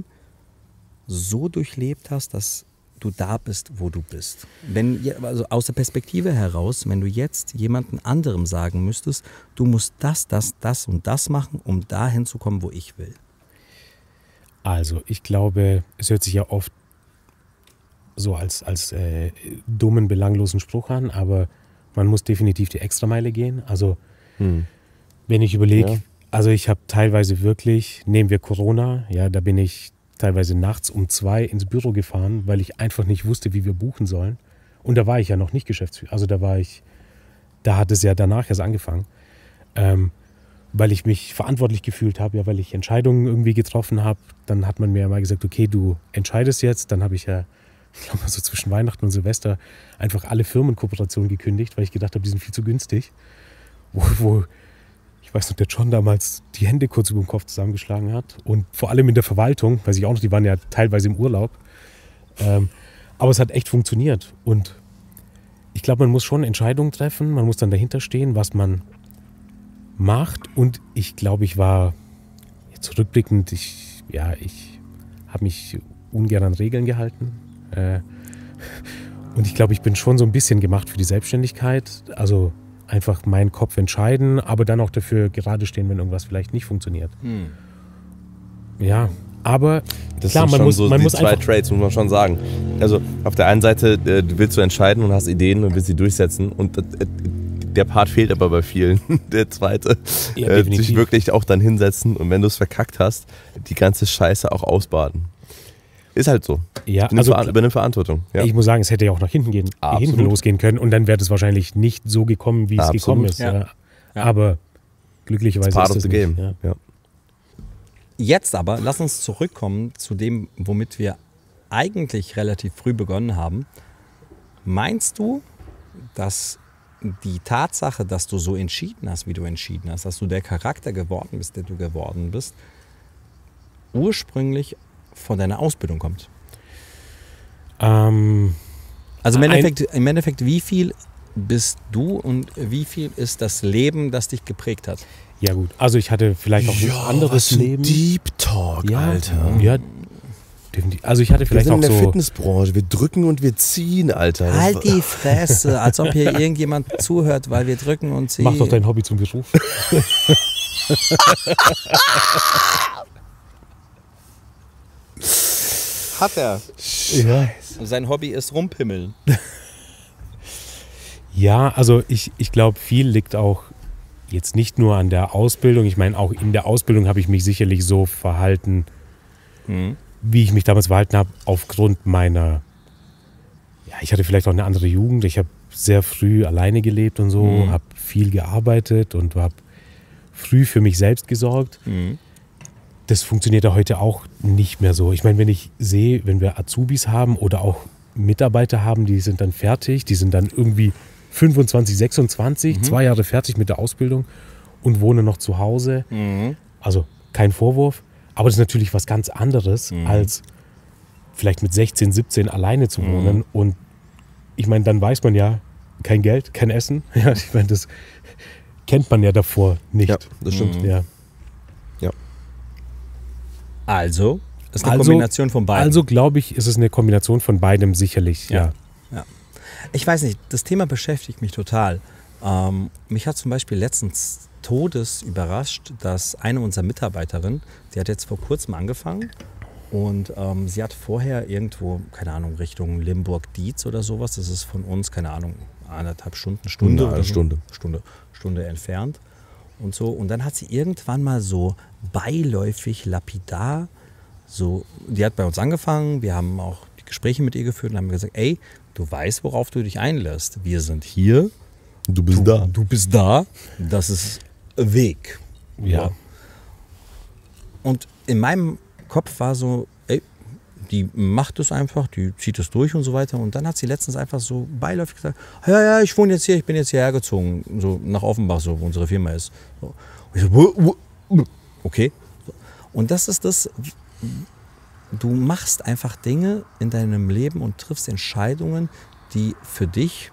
so durchlebt hast, dass du da bist, wo du bist? Wenn, also aus der Perspektive heraus, wenn du jetzt jemandem anderem sagen müsstest, du musst das, das, das und das machen, um dahin zu kommen, wo ich will. Also ich glaube, es hört sich ja oft so als, als äh, dummen, belanglosen Spruch an, aber man muss definitiv die Extrameile gehen. Also hm. wenn ich überlege, ja. also ich habe teilweise wirklich, nehmen wir Corona, ja, da bin ich teilweise nachts um zwei ins Büro gefahren, weil ich einfach nicht wusste, wie wir buchen sollen. Und da war ich ja noch nicht Geschäftsführer. Also da war ich, da hat es ja danach erst angefangen. Ähm, weil ich mich verantwortlich gefühlt habe, ja, weil ich Entscheidungen irgendwie getroffen habe. Dann hat man mir ja mal gesagt, okay, du entscheidest jetzt. Dann habe ich ja, ich glaube, so zwischen Weihnachten und Silvester einfach alle Firmenkooperationen gekündigt, weil ich gedacht habe, die sind viel zu günstig. Wo, wo ich weiß noch, der John damals die Hände kurz über dem Kopf zusammengeschlagen hat. Und vor allem in der Verwaltung, weiß ich auch noch, die waren ja teilweise im Urlaub. Ähm, aber es hat echt funktioniert. Und ich glaube, man muss schon Entscheidungen treffen. Man muss dann dahinter stehen, was man macht. Und ich glaube, ich war zurückblickend, ich, ja, ich habe mich ungern an Regeln gehalten. Äh, und ich glaube, ich bin schon so ein bisschen gemacht für die Selbstständigkeit. Also einfach meinen Kopf entscheiden, aber dann auch dafür gerade stehen, wenn irgendwas vielleicht nicht funktioniert. Hm. Ja, aber das klar, sind man schon muss, so man die muss zwei einfach Trades, muss man schon sagen. Also auf der einen Seite äh, willst du entscheiden und hast Ideen und willst sie durchsetzen und äh, der Part fehlt aber bei vielen. Der zweite, ja, äh, sich wirklich auch dann hinsetzen und wenn du es verkackt hast, die ganze Scheiße auch ausbaden. Ist halt so. Ja, Nimm also Ver- übernimm Verantwortung. Ja. Ich muss sagen, es hätte ja auch nach hinten, gehen, hinten losgehen können und dann wäre es wahrscheinlich nicht so gekommen, wie es Absolut. gekommen ist. Ja. Ja. Ja. Aber glücklicherweise part ist of es the nicht. game. Ja. Ja. Jetzt aber, lass uns zurückkommen zu dem, womit wir eigentlich relativ früh begonnen haben. Meinst du, dass die Tatsache, dass du so entschieden hast, wie du entschieden hast, dass du der Charakter geworden bist, der du geworden bist, ursprünglich von deiner Ausbildung kommt. Ähm, Also im Ein- Endeffekt, im Endeffekt, wie viel bist du und wie viel ist das Leben, das dich geprägt hat? ja gut, also ich hatte vielleicht auch ein anderes was für ein Leben. Deep Talk, ja, Alter. Ja, definitiv. Also ich hatte Wir vielleicht sind auch in der so... Fitnessbranche, wir drücken und wir ziehen, Alter. Das Halt war- die Fresse, als ob hier irgendjemand zuhört, weil wir drücken und sie... Mach doch dein Hobby zum Beruf. Hat er. ja. Sein Hobby ist rumpimmeln. Ja, also ich, ich glaube, viel liegt auch jetzt nicht nur an der Ausbildung. Ich meine, auch in der Ausbildung habe ich mich sicherlich so verhalten, Mhm. wie ich mich damals verhalten habe, aufgrund meiner, ja, ich hatte vielleicht auch eine andere Jugend. Ich habe sehr früh alleine gelebt und so, Mhm. habe viel gearbeitet und habe früh für mich selbst gesorgt. Mhm. Das funktioniert ja heute auch nicht mehr so. Ich meine, wenn ich sehe, wenn wir Azubis haben oder auch Mitarbeiter haben, die sind dann fertig, die sind dann irgendwie fünfundzwanzig, sechsundzwanzig, zwei Jahre fertig mit der Ausbildung und wohnen noch zu Hause. Mhm. Also kein Vorwurf, aber das ist natürlich was ganz anderes, Mhm. als vielleicht mit sechzehn, siebzehn alleine zu Mhm. wohnen. Und ich meine, dann weiß man ja, kein Geld, kein Essen. Ja, ich meine, das kennt man ja davor nicht. Ja, das stimmt. Ja. Also, ist eine Also- Kombination von beiden. Also glaube ich, ist es eine Kombination von beidem sicherlich. Ja. Ja. Ich weiß nicht, das Thema beschäftigt mich total. Ähm, mich hat zum Beispiel letztens Todes überrascht, dass eine unserer Mitarbeiterinnen, die hat jetzt vor kurzem angefangen und ähm, sie hat vorher irgendwo, keine Ahnung, Richtung Limburg-Dietz oder sowas, das ist von uns, keine Ahnung, anderthalb Stunden, Stunde Ja, oder so. Stunde. Stunde, Stunde entfernt und so. Und dann hat sie irgendwann mal so beiläufig, lapidar, so, die hat bei uns angefangen, wir haben auch die Gespräche mit ihr geführt und haben gesagt, ey, du weißt, worauf du dich einlässt. Wir sind hier, Du bist da. du bist da, das ist Weg. Ja. Und in meinem Kopf war so, ey, die macht es einfach, die zieht es durch und so weiter. Und dann hat sie letztens einfach so beiläufig gesagt, ja, ja, ich wohne jetzt hier, ich bin jetzt hierher gezogen, so nach Offenbach, so wo unsere Firma ist. So. Und ich so, "Wo- wo- wo?" okay. So. Und das ist das, du machst einfach Dinge in deinem Leben und triffst Entscheidungen, die für dich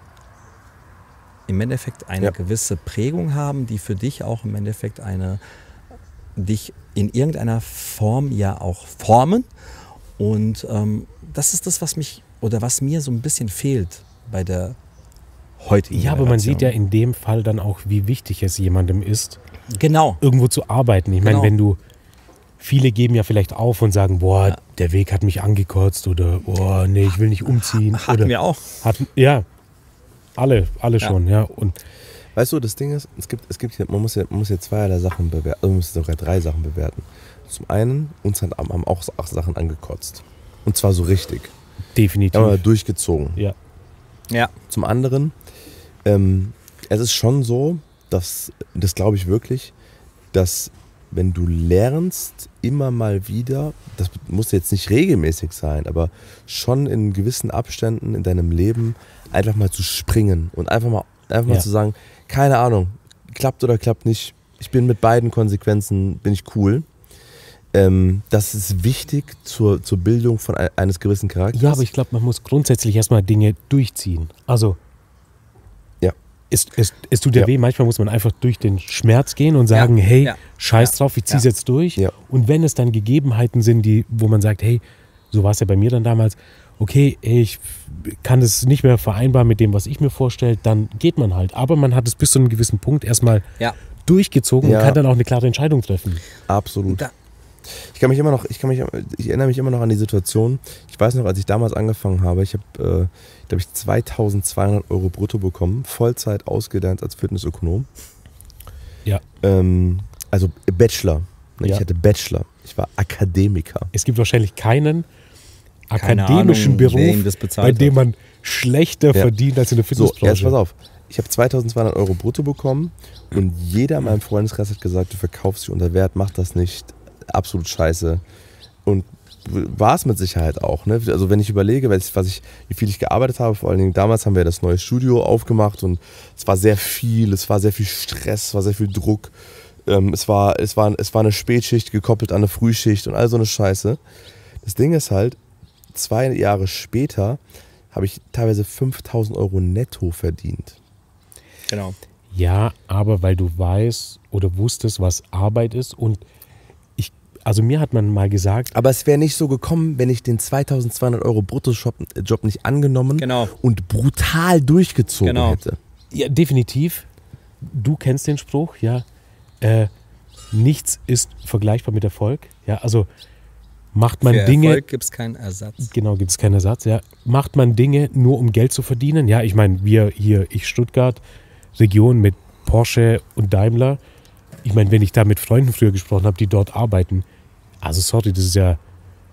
im Endeffekt eine Ja. gewisse Prägung haben, die für dich auch im Endeffekt eine, dich in irgendeiner Form ja auch formen. Und ähm, das ist das, was mich oder was mir so ein bisschen fehlt bei der heutigen Ja, aber man Generation. sieht ja in dem Fall dann auch, wie wichtig es jemandem ist, Genau. irgendwo zu arbeiten. Ich meine, Genau. wenn du, viele geben ja vielleicht auf und sagen, boah, Ja. der Weg hat mich angekotzt oder, boah, nee, ich will nicht umziehen. Hatten oder, wir auch. Hatten, ja, alle, alle Ja. schon, ja. Und Weißt du, das Ding ist, es gibt, es gibt hier, man muss hier, man muss hier zweierlei Sachen bewerten, also man muss sogar drei Sachen bewerten. Zum einen, uns haben haben auch auch Sachen angekotzt. Und zwar so richtig. definitiv. Wir haben wir durchgezogen. Ja. Ja. Zum anderen, ähm, es ist schon so, dass, das glaube ich wirklich, dass wenn du lernst, immer mal wieder, das muss jetzt nicht regelmäßig sein, aber schon in gewissen Abständen in deinem Leben einfach mal zu springen und einfach mal, einfach mal Ja. zu sagen, keine Ahnung, klappt oder klappt nicht, ich bin mit beiden Konsequenzen, bin ich cool. Ähm, das ist wichtig zur, zur Bildung von ein, eines gewissen Charakters. Ja, aber ich glaube, man muss grundsätzlich erstmal Dinge durchziehen. Also, Ja. es, es, es tut ja, Ja. weh, manchmal muss man einfach durch den Schmerz gehen und sagen, hey, ja, scheiß ja, drauf, ich zieh's ja. jetzt durch. Ja. Und wenn es dann Gegebenheiten sind, die, wo man sagt, hey, so war es ja bei mir dann damals, okay, ey, ich kann das nicht mehr vereinbaren mit dem, was ich mir vorstelle, dann geht man halt. Aber man hat es bis zu einem gewissen Punkt erstmal Ja. durchgezogen Ja. und kann dann auch eine klare Entscheidung treffen. Absolut. Da, Ich kann mich immer noch, ich kann mich, ich erinnere mich immer noch an die Situation. Ich weiß noch, als ich damals angefangen habe, ich habe, äh, glaube ich, zweitausendzweihundert Euro brutto bekommen, Vollzeit ausgelernt als Fitnessökonom. Ja. Ähm, also Bachelor. Ne, Ja. Ich hatte Bachelor. Ich war Akademiker. Es gibt wahrscheinlich keinen Keine akademischen Ahnung, wer ihm Beruf, das bezahlt bei dem hat. man schlechter Ja. verdient als in der So, Fitnessbranche. jetzt pass auf. Ich habe zweitausendzweihundert Euro brutto bekommen und jeder in meinem Freundeskreis hat gesagt, du verkaufst dich unter Wert, mach das nicht, absolut scheiße. Und war es mit Sicherheit auch. Ne? Also wenn ich überlege, was ich, wie viel ich gearbeitet habe, vor allen Dingen damals haben wir das neue Studio aufgemacht und es war sehr viel, es war sehr viel Stress, es war sehr viel Druck. Ähm, es, war, es, war, es war eine Spätschicht gekoppelt an eine Frühschicht und all so eine Scheiße. Das Ding ist halt, zwei Jahre später habe ich teilweise fünftausend Euro netto verdient. Genau. Ja, aber weil du weißt oder wusstest, was Arbeit ist und ich, also mir hat man mal gesagt... Aber es wäre nicht so gekommen, wenn ich den zweitausendzweihundert Euro Bruttojob nicht angenommen genau. und brutal durchgezogen genau. hätte. Ja, definitiv. Du kennst den Spruch, ja. Äh, nichts ist vergleichbar mit Erfolg. Ja, also macht man Für Dinge... Erfolg gibt es keinen Ersatz. Genau, gibt es keinen Ersatz, ja. Macht man Dinge nur, um Geld zu verdienen? Ja, ich meine, wir hier, ich Stuttgart, Region mit Porsche und Daimler. Ich meine, wenn ich da mit Freunden früher gesprochen habe, die dort arbeiten, also sorry, das ist ja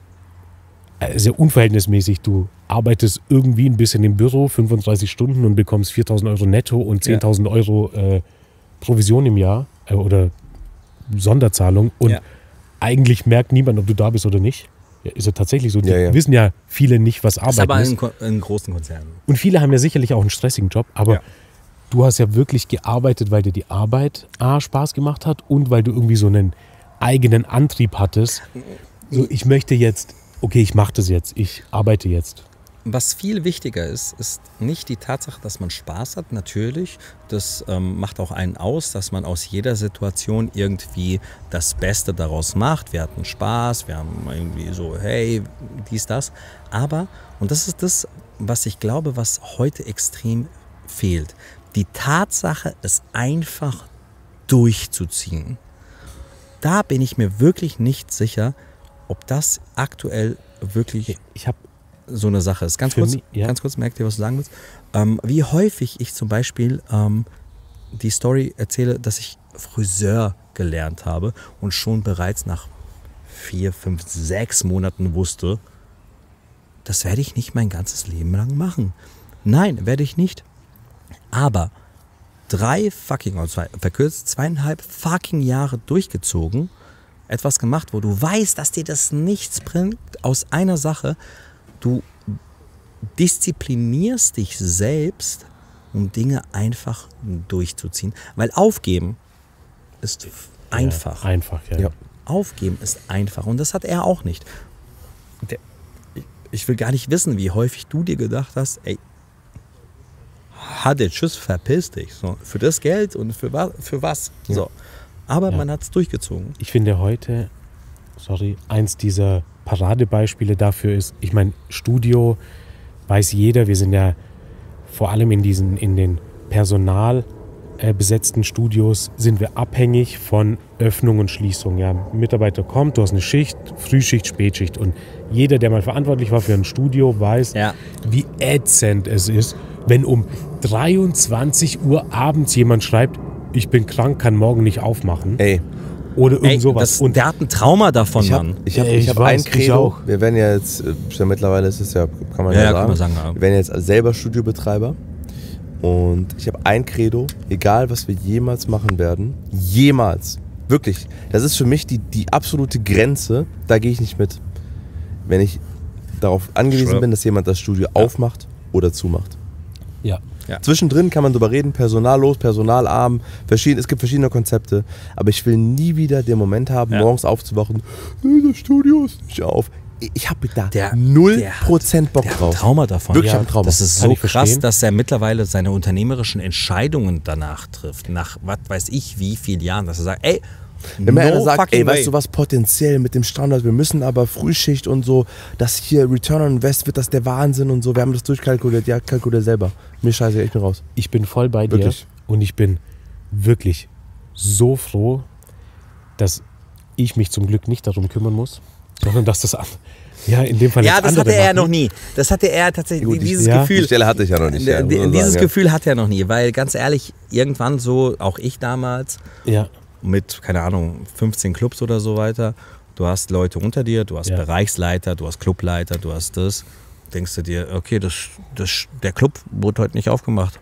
sehr unverhältnismäßig. Du arbeitest irgendwie ein bisschen im Büro, fünfunddreißig Stunden und bekommst viertausend Euro netto und zehntausend ja. Euro äh, Provision im Jahr äh, oder Sonderzahlung und ja. eigentlich merkt niemand, ob du da bist oder nicht. Ja, ist ja tatsächlich so. Die ja, ja. wissen ja viele nicht, was Arbeiten ist. Aber ist. in, Ko in großen Konzernen. Und viele haben ja sicherlich auch einen stressigen Job, aber ja. du hast ja wirklich gearbeitet, weil dir die Arbeit A, Spaß gemacht hat und weil du irgendwie so einen eigenen Antrieb hattest. So, ich möchte jetzt, okay, ich mache das jetzt, ich arbeite jetzt. Was viel wichtiger ist, ist nicht die Tatsache, dass man Spaß hat, natürlich. Das ähm, macht auch einen aus, dass man aus jeder Situation irgendwie das Beste daraus macht. Wir hatten Spaß, wir haben irgendwie so, hey, dies, das. Aber, und das ist das, was ich glaube, was heute extrem fehlt. Die Tatsache, es einfach durchzuziehen. Da bin ich mir wirklich nicht sicher, ob das aktuell wirklich ich habe so eine Sache ist. Ganz kurz, mich, ja. ganz kurz, merkt ihr, was du sagen willst? Ähm, wie häufig ich zum Beispiel ähm, die Story erzähle, dass ich Friseur gelernt habe und schon bereits nach vier, fünf, sechs Monaten wusste, das werde ich nicht mein ganzes Leben lang machen. Nein, werde ich nicht. Aber drei fucking, oder zwei, verkürzt, zweieinhalb fucking Jahre durchgezogen, etwas gemacht, wo du weißt, dass dir das nichts bringt, aus einer Sache. Du disziplinierst dich selbst, um Dinge einfach durchzuziehen. Weil aufgeben ist einfach. Ja, einfach, ja. ja. Aufgeben ist einfach. Und das hat er auch nicht. Der, ich will gar nicht wissen, wie häufig du dir gedacht hast, ey, hatte, tschüss, verpiss dich. So, für das Geld und für was? Für was? Ja. So. Aber ja. man hat es durchgezogen. Ich finde heute, sorry, eins dieser Paradebeispiele dafür ist, ich meine, Studio weiß jeder, wir sind ja vor allem in diesen, in den Personal äh, besetzten Studios sind wir abhängig von Öffnung und Schließung. Ja, ein Mitarbeiter kommt, du hast eine Schicht, Frühschicht, Spätschicht und jeder, der mal verantwortlich war für ein Studio, weiß, ja. wie ätzend es ist, wenn um dreiundzwanzig Uhr abends jemand schreibt, ich bin krank, kann morgen nicht aufmachen. Ey. Oder irgend Ey, sowas. Das, und der hat ein Trauma davon, ich hab, Mann. Ich habe Ja, ich ich hab weiß, ein ich Credo. auch. Wir werden ja jetzt, ja, mittlerweile ist es ja, kann man ja, Ja, ja, sagen, kann man sagen, ja. wir werden jetzt selber Studiobetreiber. Und ich habe ein Credo, egal was wir jemals machen werden, jemals, wirklich, das ist für mich die, die absolute Grenze, da gehe ich nicht mit. Wenn ich darauf angewiesen Schwör. bin, dass jemand das Studio ja. aufmacht oder zumacht. ja. Ja. Zwischendrin kann man drüber reden, personallos, personalarm, verschieden, es gibt verschiedene Konzepte, aber ich will nie wieder den Moment haben, Ja. morgens aufzuwachen, das Studio ist nicht auf. Ich habe da Der- null der hat- Prozent Bock Der hat ein drauf. Trauma davon. Wirklich, ich Ja, hab ein Trauma. Das ist Kann so ich krass, verstehen. dass er mittlerweile seine unternehmerischen Entscheidungen danach trifft. Nach was weiß ich wie vielen Jahren, dass er sagt, ey, Wenn mir no einer sagt, fucking ey, way. weißt du was, potenziell mit dem Standard, wir müssen aber Frühschicht und so, das hier Return on Invest wird das der Wahnsinn und so, wir haben das durchkalkuliert, ja, kalkulier selber. Mir scheiße, ich bin raus. Ich bin voll bei dir Wirklich. und ich bin wirklich so froh, dass ich mich zum Glück nicht darum kümmern muss, sondern dass das an, ja, in dem Fall Ja, jetzt das andere hatte er ja machen. noch nie. Das hatte er tatsächlich, Gut, die- dieses ja, Gefühl. Die Stelle hatte ich ja noch nicht. Ja, muss man dieses sagen, Gefühl hat er noch nie, weil ganz ehrlich, irgendwann so, auch ich damals, Ja, mit, keine Ahnung, fünfzehn Clubs oder so weiter, du hast Leute unter dir, du hast Ja. Bereichsleiter, du hast Clubleiter, du hast das, denkst du dir, okay, das, das, der Club wurde heute nicht aufgemacht.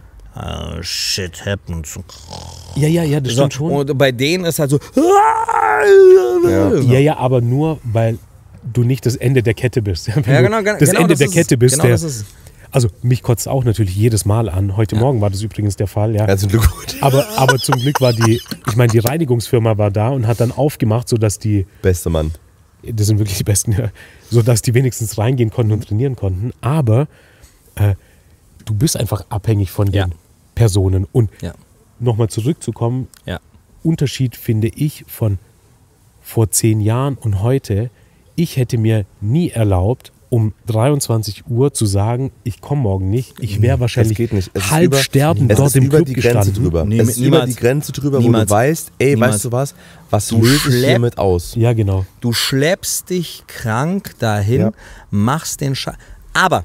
Uh, shit happens. ja, ja, ja das So, stimmt schon. und bei denen ist halt so, Ja. Ja, ja, aber nur, weil du nicht das Ende der Kette bist. Wenn Ja, du genau, genau, das genau Ende das der ist Kette es. bist, Genau der, das ist es. also mich kotzt auch natürlich jedes Mal an. Heute Ja. Morgen war das übrigens der Fall. Ja. Herzlichen Glückwunsch. Aber, aber zum Glück war die, ich meine, die Reinigungsfirma war da und hat dann aufgemacht, sodass die, Bester Mann. das sind wirklich die Besten, ja, sodass die wenigstens reingehen konnten und trainieren konnten. Aber äh, du bist einfach abhängig von den Ja. Personen. Und Ja. nochmal zurückzukommen, Ja. Unterschied finde ich von vor zehn Jahren und heute, ich hätte mir nie erlaubt, um dreiundzwanzig Uhr zu sagen, ich komme morgen nicht. Ich wäre wahrscheinlich Das geht nicht. Es ist halb über- sterbend Es dort ist im über Club die Grenze gestanden. drüber. Nee, es ist niemals. über die Grenze drüber, wo Niemals. du weißt, ey, Niemals. weißt du was, was Du löse ich schlepp- hiermit aus? Ja, genau. Du schleppst dich krank dahin, Ja. machst den Scheiß. Aber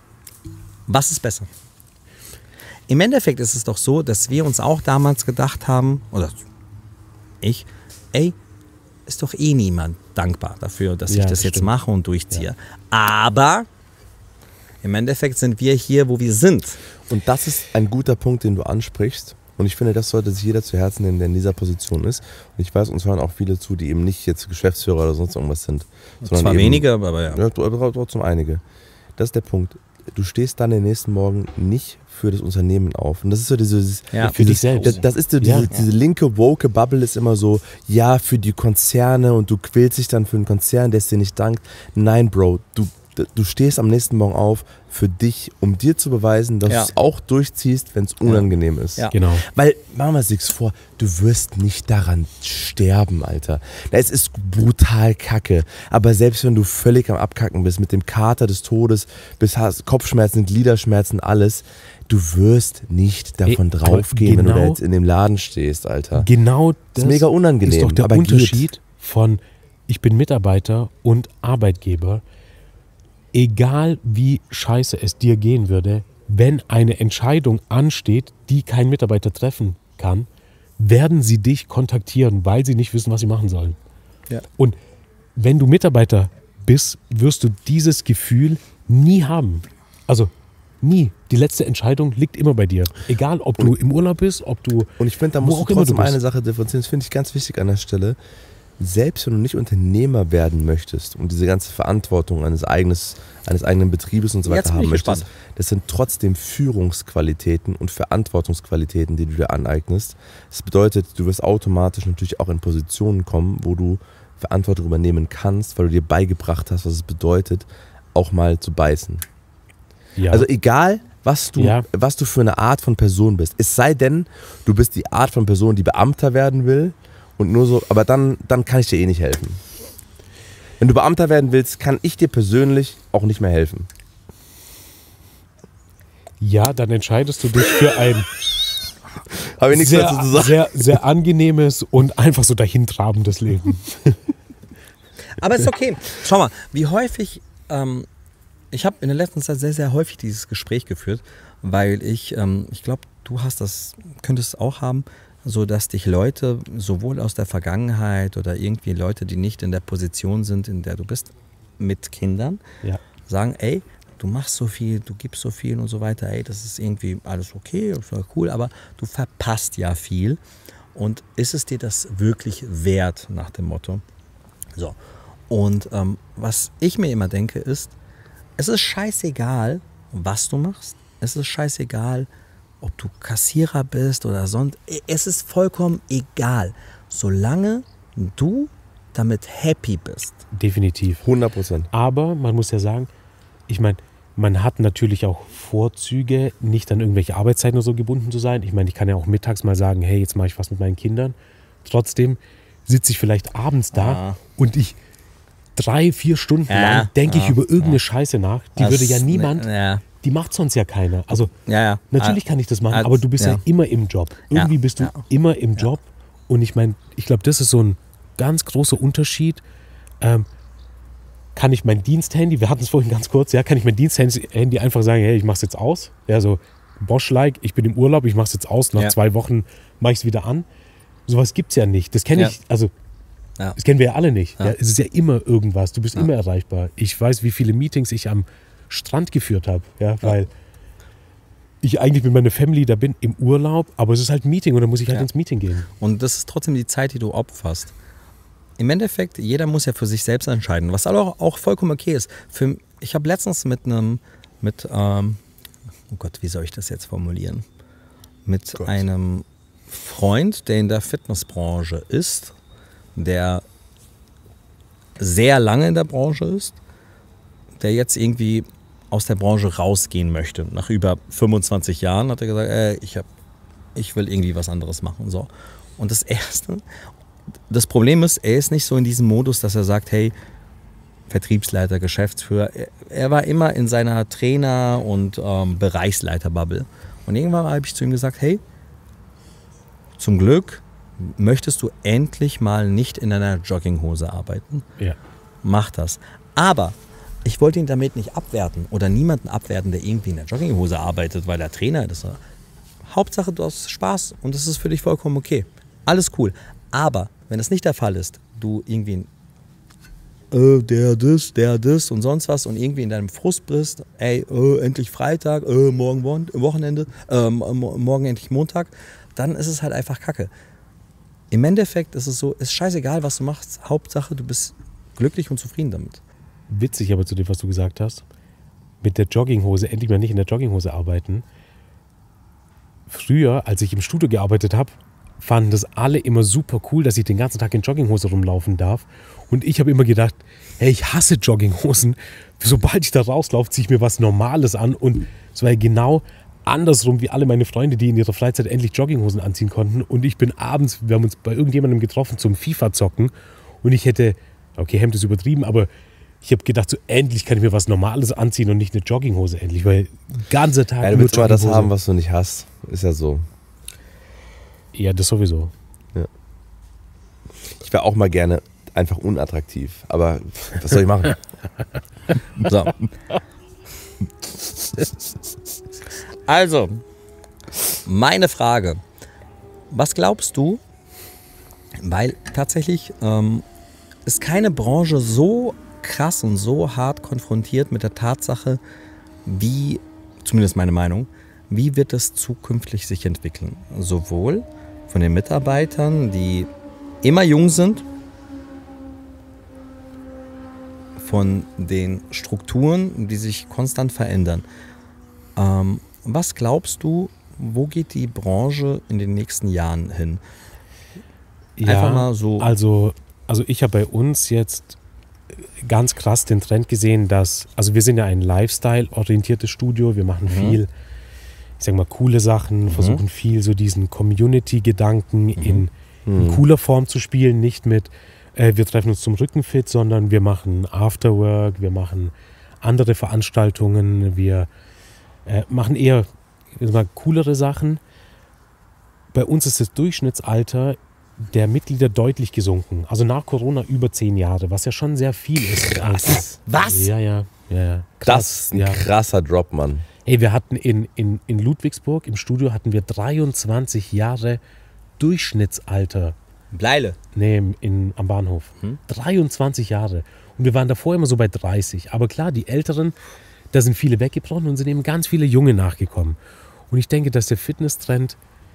was ist besser? Im Endeffekt ist es doch so, dass wir uns auch damals gedacht haben, oder ich, ey, ist doch eh niemand dankbar dafür, dass Ja, ich das das jetzt stimmt. mache und durchziehe. Aber im Endeffekt sind wir hier, wo wir sind. Und das ist ein guter Punkt, den du ansprichst. Und ich finde, das sollte sich jeder zu Herzen nehmen, der in dieser Position ist. Und ich weiß, uns hören auch viele zu, die eben nicht jetzt Geschäftsführer oder sonst irgendwas sind. sondern Zwar eben, weniger, aber ja. Ja, aber trotzdem einige. Das ist der Punkt. Du stehst dann den nächsten Morgen nicht für das Unternehmen auf. Und das ist so dieses... Ja, für dich selbst. Das, das ist so diese, Ja. diese linke, woke Bubble ist immer so, ja, für die Konzerne und du quälst dich dann für einen Konzern, der es dir nicht dankt. Nein, Bro, du, du stehst am nächsten Morgen auf für dich, um dir zu beweisen, dass Ja. du es auch durchziehst, wenn es unangenehm ist. Ja. Genau. Weil, machen wir uns nichts vor, du wirst nicht daran sterben, Alter. Na, es ist brutal kacke. Aber selbst wenn du völlig am Abkacken bist, mit dem Kater des Todes, bis hast Kopfschmerzen, Gliederschmerzen, alles, du wirst nicht davon Ey, draufgehen, wenn du da genau- jetzt in dem Laden stehst, Alter. Genau das mega unangenehm, ist doch der aber geht. Unterschied von ich bin Mitarbeiter und Arbeitgeber. Egal wie scheiße es dir gehen würde, wenn eine Entscheidung ansteht, die kein Mitarbeiter treffen kann, werden sie dich kontaktieren, weil sie nicht wissen, was sie machen sollen. Ja. Und wenn du Mitarbeiter bist, wirst du dieses Gefühl nie haben. Also nie. Die letzte Entscheidung liegt immer bei dir. Egal, ob du im Urlaub bist, ob du Und ich finde, da wo musst du auch immer trotzdem bist. eine Sache differenzieren. Das finde ich ganz wichtig an der Stelle. Selbst wenn du nicht Unternehmer werden möchtest und diese ganze Verantwortung eines, eigenes, eines eigenen Betriebes und so Jetzt weiter bin haben ich möchtest, gespannt. das sind trotzdem Führungsqualitäten und Verantwortungsqualitäten, die du dir aneignest. Das bedeutet, du wirst automatisch natürlich auch in Positionen kommen, wo du Verantwortung übernehmen kannst, weil du dir beigebracht hast, was es bedeutet, auch mal zu beißen. ja. Also egal, was du, Ja. was du für eine Art von Person bist. Es sei denn, du bist die Art von Person, die Beamter werden will und nur so, aber dann, dann kann ich dir eh nicht helfen. Wenn du Beamter werden willst, kann ich dir persönlich auch nicht mehr helfen. ja, dann entscheidest du dich für ein Habe ich nichts sehr, dazu zu sagen. sehr, sehr angenehmes und einfach so dahintrabendes Leben. Aber ist okay. Schau mal, wie häufig, ähm, ich habe in der letzten Zeit sehr, sehr häufig dieses Gespräch geführt, weil ich, ähm, ich glaube, du hast das, könntest es auch haben, so dass dich Leute sowohl aus der Vergangenheit oder irgendwie Leute, die nicht in der Position sind, in der du bist, mit Kindern, Ja. sagen, ey, du machst so viel, du gibst so viel und so weiter, ey, das ist irgendwie alles okay, das war cool, aber du verpasst ja viel. Und ist es dir das wirklich wert, nach dem Motto? So. Und ähm, was ich mir immer denke, ist, es ist scheißegal, was du machst. Es ist scheißegal, ob du Kassierer bist oder sonst. Es ist vollkommen egal, solange du damit happy bist. Definitiv. hundert Prozent. Aber man muss ja sagen, ich meine, man hat natürlich auch Vorzüge, nicht an irgendwelche Arbeitszeiten oder so gebunden zu sein. Ich meine, ich kann ja auch mittags mal sagen, hey, jetzt mache ich was mit meinen Kindern. Trotzdem sitze ich vielleicht abends da Ja. und ich drei, vier Stunden Ja, lang denke ich ja, über irgendeine Scheiße nach. Die Das- würde ja niemand, Ja, die macht sonst ja keiner. Also ja. ja. natürlich Ah, kann ich das machen, als- aber du bist ja, ja. immer im Job. Ja, Irgendwie bist du ja. immer im Job. Und ich meine, ich glaube, das ist so ein ganz großer Unterschied. Ähm, kann ich mein Diensthandy, wir hatten es vorhin ganz kurz, ja, kann ich mein Diensthandy einfach sagen, hey, ich mach's jetzt aus. Ja, so Bosch-like, ich bin im Urlaub, ich mach's jetzt aus, nach Ja. zwei Wochen mache ich es wieder an. Sowas gibt's ja nicht. Das kenne Ja. ich, also Ja. das kennen wir ja alle nicht. Ja. Ja. Es ist ja immer irgendwas, du bist immer erreichbar. Ich weiß, wie viele Meetings ich am Strand geführt habe, ja, weil ich eigentlich mit meiner Family da bin im Urlaub, aber es ist halt ein Meeting und dann muss ich halt Ja. ins Meeting gehen. Und das ist trotzdem die Zeit, die du opferst. im Endeffekt, jeder muss ja für sich selbst entscheiden, was auch, auch vollkommen okay ist. Für, ich habe letztens mit einem, mit, ähm, oh Gott, wie soll ich das jetzt formulieren? Mit Gott. einem Freund, der in der Fitnessbranche ist, der sehr lange in der Branche ist, der jetzt irgendwie aus der Branche rausgehen möchte. Nach über fünfundzwanzig Jahren hat er gesagt, ey, ich, hab, ich will irgendwie was anderes machen. So. Und das Erste, das Problem ist, er ist nicht so in diesem Modus, dass er sagt, hey, Vertriebsleiter, Geschäftsführer. Er, er war immer in seiner Trainer- und ähm, Bereichsleiter-Bubble. Und irgendwann habe ich zu ihm gesagt, hey, zum Glück möchtest du endlich mal nicht in einer Jogginghose arbeiten. Ja. Mach das. Aber ich wollte ihn damit nicht abwerten oder niemanden abwerten, der irgendwie in der Jogginghose arbeitet, weil er Trainer ist. Hauptsache, du hast Spaß und das ist für dich vollkommen okay. Alles cool. Aber wenn das nicht der Fall ist, du irgendwie ein äh, der das, der das und sonst was und irgendwie in deinem Frust bist, ey, äh, endlich Freitag, äh, morgen Wochenende, äh, morgen endlich Montag, dann ist es halt einfach Kacke. Im Endeffekt ist es so, ist scheißegal, was du machst. Hauptsache, du bist glücklich und zufrieden damit. Witzig aber zu dem, was du gesagt hast. Mit der Jogginghose, endlich mal nicht in der Jogginghose arbeiten. Früher, als ich im Studio gearbeitet habe, fanden das alle immer super cool, dass ich den ganzen Tag in Jogginghose rumlaufen darf. Und ich habe immer gedacht, hey, ich hasse Jogginghosen. Sobald ich da rauslaufe, ziehe ich mir was Normales an. Und es war genau andersrum wie alle meine Freunde, die in ihrer Freizeit endlich Jogginghosen anziehen konnten. Und ich bin abends, wir haben uns bei irgendjemandem getroffen zum FIFA-Zocken. Und ich hätte, okay, Hemd ist übertrieben, aber ich habe gedacht, so endlich kann ich mir was Normales anziehen und nicht eine Jogginghose endlich. Weil ganze Tag Ja, du nur willst immer das Jogginghose. haben, was du nicht hast. Ist ja so. Ja, das sowieso. Ich wäre auch mal gerne einfach unattraktiv. Aber was soll ich machen? So. Also, meine Frage. Was glaubst du, weil tatsächlich ähm, ist keine Branche so krass und so hart konfrontiert mit der Tatsache, wie, zumindest meine Meinung, wie wird es zukünftig sich entwickeln? Sowohl von den Mitarbeitern, die immer jung sind, von den Strukturen, die sich konstant verändern. Ähm, was glaubst du, wo geht die Branche in den nächsten Jahren hin? Einfach mal so. Also, also ich habe bei uns jetzt ganz krass den Trend gesehen, dass, also wir sind ja ein Lifestyle-orientiertes Studio, wir machen Mhm. viel, ich sag mal, coole Sachen, Mhm. versuchen viel so diesen Community-Gedanken Mhm. in, in Mhm. cooler Form zu spielen, nicht mit, äh, wir treffen uns zum Rückenfit, sondern wir machen Afterwork, wir machen andere Veranstaltungen, wir äh, machen eher ich sag mal, coolere Sachen. Bei uns ist das Durchschnittsalter der Mitglieder deutlich gesunken. Also nach Corona über zehn Jahre, was ja schon sehr viel ist. Krass. Was? Ja, ja, ja. ja. Das ist ein ja. krasser Drop, Mann. Ey, wir hatten in, in, in Ludwigsburg im Studio hatten wir dreiundzwanzig Jahre Durchschnittsalter. Bleile. Nee, in, in, am Bahnhof. Hm? dreiundzwanzig Jahre. Und wir waren davor immer so bei dreißig. Aber klar, die Älteren, da sind viele weggebrochen und sind eben ganz viele Junge nachgekommen. Und ich denke, dass der Fitnesstrend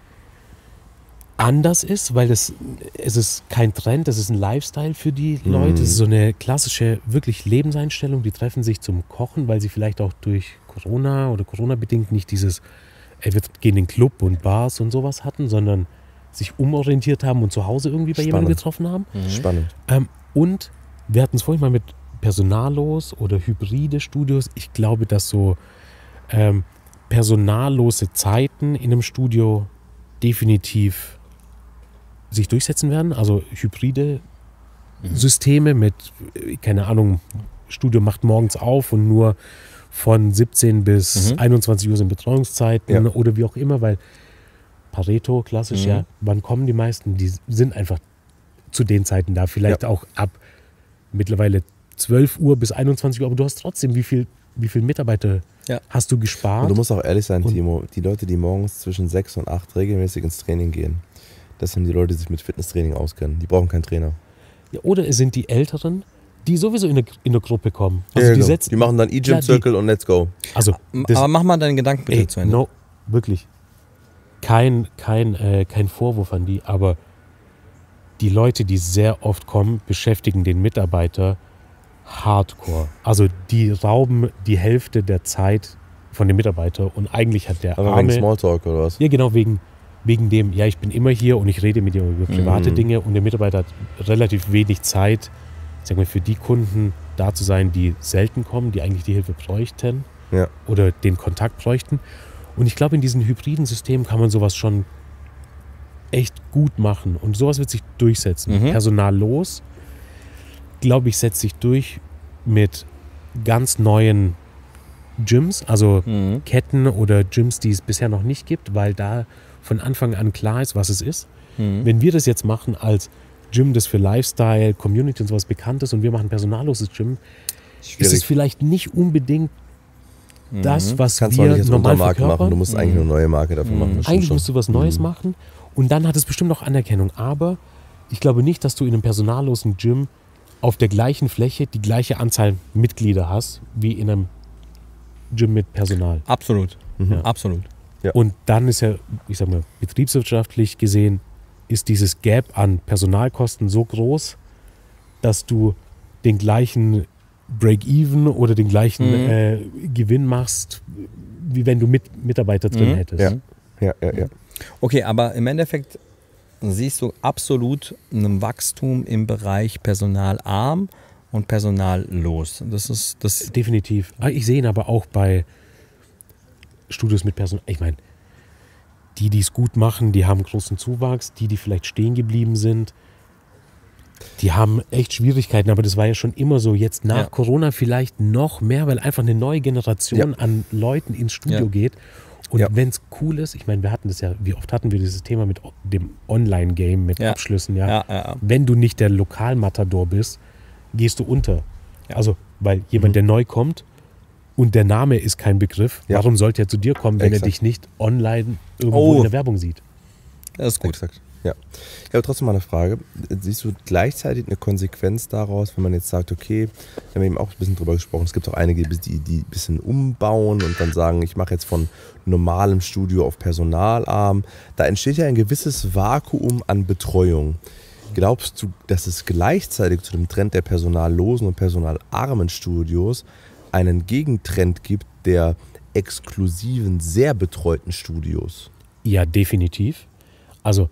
anders ist, weil das, es ist kein Trend, das ist ein Lifestyle für die Leute. Es ist so eine klassische, wirklich Lebenseinstellung. Die treffen sich zum Kochen, weil sie vielleicht auch durch Corona oder Corona-bedingt nicht dieses, ey, wir gehen in den Club und Bars und sowas hatten, sondern sich umorientiert haben und zu Hause irgendwie bei jemandem Spannend. getroffen haben. Spannend. Ähm, und wir hatten es vorhin mal mit personallos oder hybride Studios. Ich glaube, dass so ähm, personallose Zeiten in einem Studio definitiv sich durchsetzen werden. Also hybride Systeme mit, keine Ahnung, Studio macht morgens auf und nur von siebzehn bis Mhm. einundzwanzig Uhr sind Betreuungszeiten Ja. oder wie auch immer, weil Pareto, klassisch, Mhm. ja, wann kommen die meisten? Die sind einfach zu den Zeiten da, vielleicht Ja. auch ab mittlerweile zwölf Uhr bis einundzwanzig Uhr, aber du hast trotzdem, wie viel, wie viel Mitarbeiter Ja. hast du gespart? Und du musst auch ehrlich sein, Und- Timo, die Leute, die morgens zwischen sechs und acht regelmäßig ins Training gehen, das sind die Leute, die sich mit Fitnesstraining auskennen. Die brauchen keinen Trainer. Ja, oder es sind die Älteren, die sowieso in der, in der Gruppe kommen. Also Ja, die genau. setzen, die machen dann Klar, E-Gym die- Circle und let's go. also das, Aber mach mal deinen Gedanken bitte ey, zu Ende. no, wirklich, kein, kein, äh, kein Vorwurf an die, aber die Leute, die sehr oft kommen, beschäftigen den Mitarbeiter hardcore. Also die rauben die Hälfte der Zeit von dem Mitarbeiter und eigentlich hat der Aber arme... wegen Smalltalk oder was? Ja, genau, wegen, wegen dem, ja, ich bin immer hier und ich rede mit dir über private Mhm. Dinge und der Mitarbeiter hat relativ wenig Zeit, sagen wir, für die Kunden da zu sein, die selten kommen, die eigentlich die Hilfe bräuchten Ja. oder den Kontakt bräuchten. Und ich glaube, in diesen hybriden Systemen kann man sowas schon echt gut machen und sowas wird sich durchsetzen. Mhm. Personallos, glaube ich, setzt sich durch mit ganz neuen Gyms, also Mhm. Ketten oder Gyms, die es bisher noch nicht gibt, weil da von Anfang an klar ist, was es ist. Mhm. Wenn wir das jetzt machen als Gym, das für Lifestyle, Community und sowas bekannt ist und wir machen ein personalloses Gym, ist es vielleicht nicht unbedingt das, was Kannst du auch wir nicht als normal Untermarke machen, verkörpern. du musst eigentlich eine neue Marke dafür machen. das stimmt Eigentlich schon. musst du was Neues Mhm. machen und dann hat es bestimmt auch Anerkennung. Aber ich glaube nicht, dass du in einem personallosen Gym auf der gleichen Fläche die gleiche Anzahl Mitglieder hast, wie in einem Gym mit Personal. Absolut. Mhm. Absolut. Ja. Und dann ist ja, ich sag mal, betriebswirtschaftlich gesehen, ist dieses Gap an Personalkosten so groß, dass du den gleichen Break-Even oder den gleichen Mhm. äh, Gewinn machst, wie wenn du mit Mitarbeiter drin Mhm. hättest. Ja. Ja, ja, ja. Okay, aber im Endeffekt siehst du absolut ein Wachstum im Bereich personalarm und personallos. Das ist das. Definitiv. Ah, Ich sehe ihn aber auch bei Studios mit Personal. Ich meine, die, die es gut machen, die haben großen Zuwachs. Die, die vielleicht stehen geblieben sind, die haben echt Schwierigkeiten. Aber das war ja schon immer so. Jetzt nach Ja. Corona vielleicht noch mehr, weil einfach eine neue Generation Ja. an Leuten ins Studio Ja. geht. Und Ja. wenn es cool ist, ich meine, wir hatten das ja, wie oft hatten wir dieses Thema mit o- dem Online-Game, mit Ja. Abschlüssen, ja. Ja, ja. Wenn du nicht der Lokalmatador bist, gehst du unter. Ja. Also, weil jemand, der neu kommt und der Name ist kein Begriff, Ja. warum sollte er zu dir kommen, wenn Exakt. er dich nicht online irgendwo Oh. in der Werbung sieht? Das ist gut. Exakt. Ja. Ich habe trotzdem mal eine Frage. Siehst du gleichzeitig eine Konsequenz daraus, wenn man jetzt sagt, okay, wir haben eben auch ein bisschen drüber gesprochen, es gibt auch einige, die, die ein bisschen umbauen und dann sagen, ich mache jetzt von normalem Studio auf personalarm. Da entsteht ja ein gewisses Vakuum an Betreuung. Glaubst du, dass es gleichzeitig zu dem Trend der personallosen und personalarmen Studios einen Gegentrend gibt der exklusiven, sehr betreuten Studios? Ja, definitiv. Also,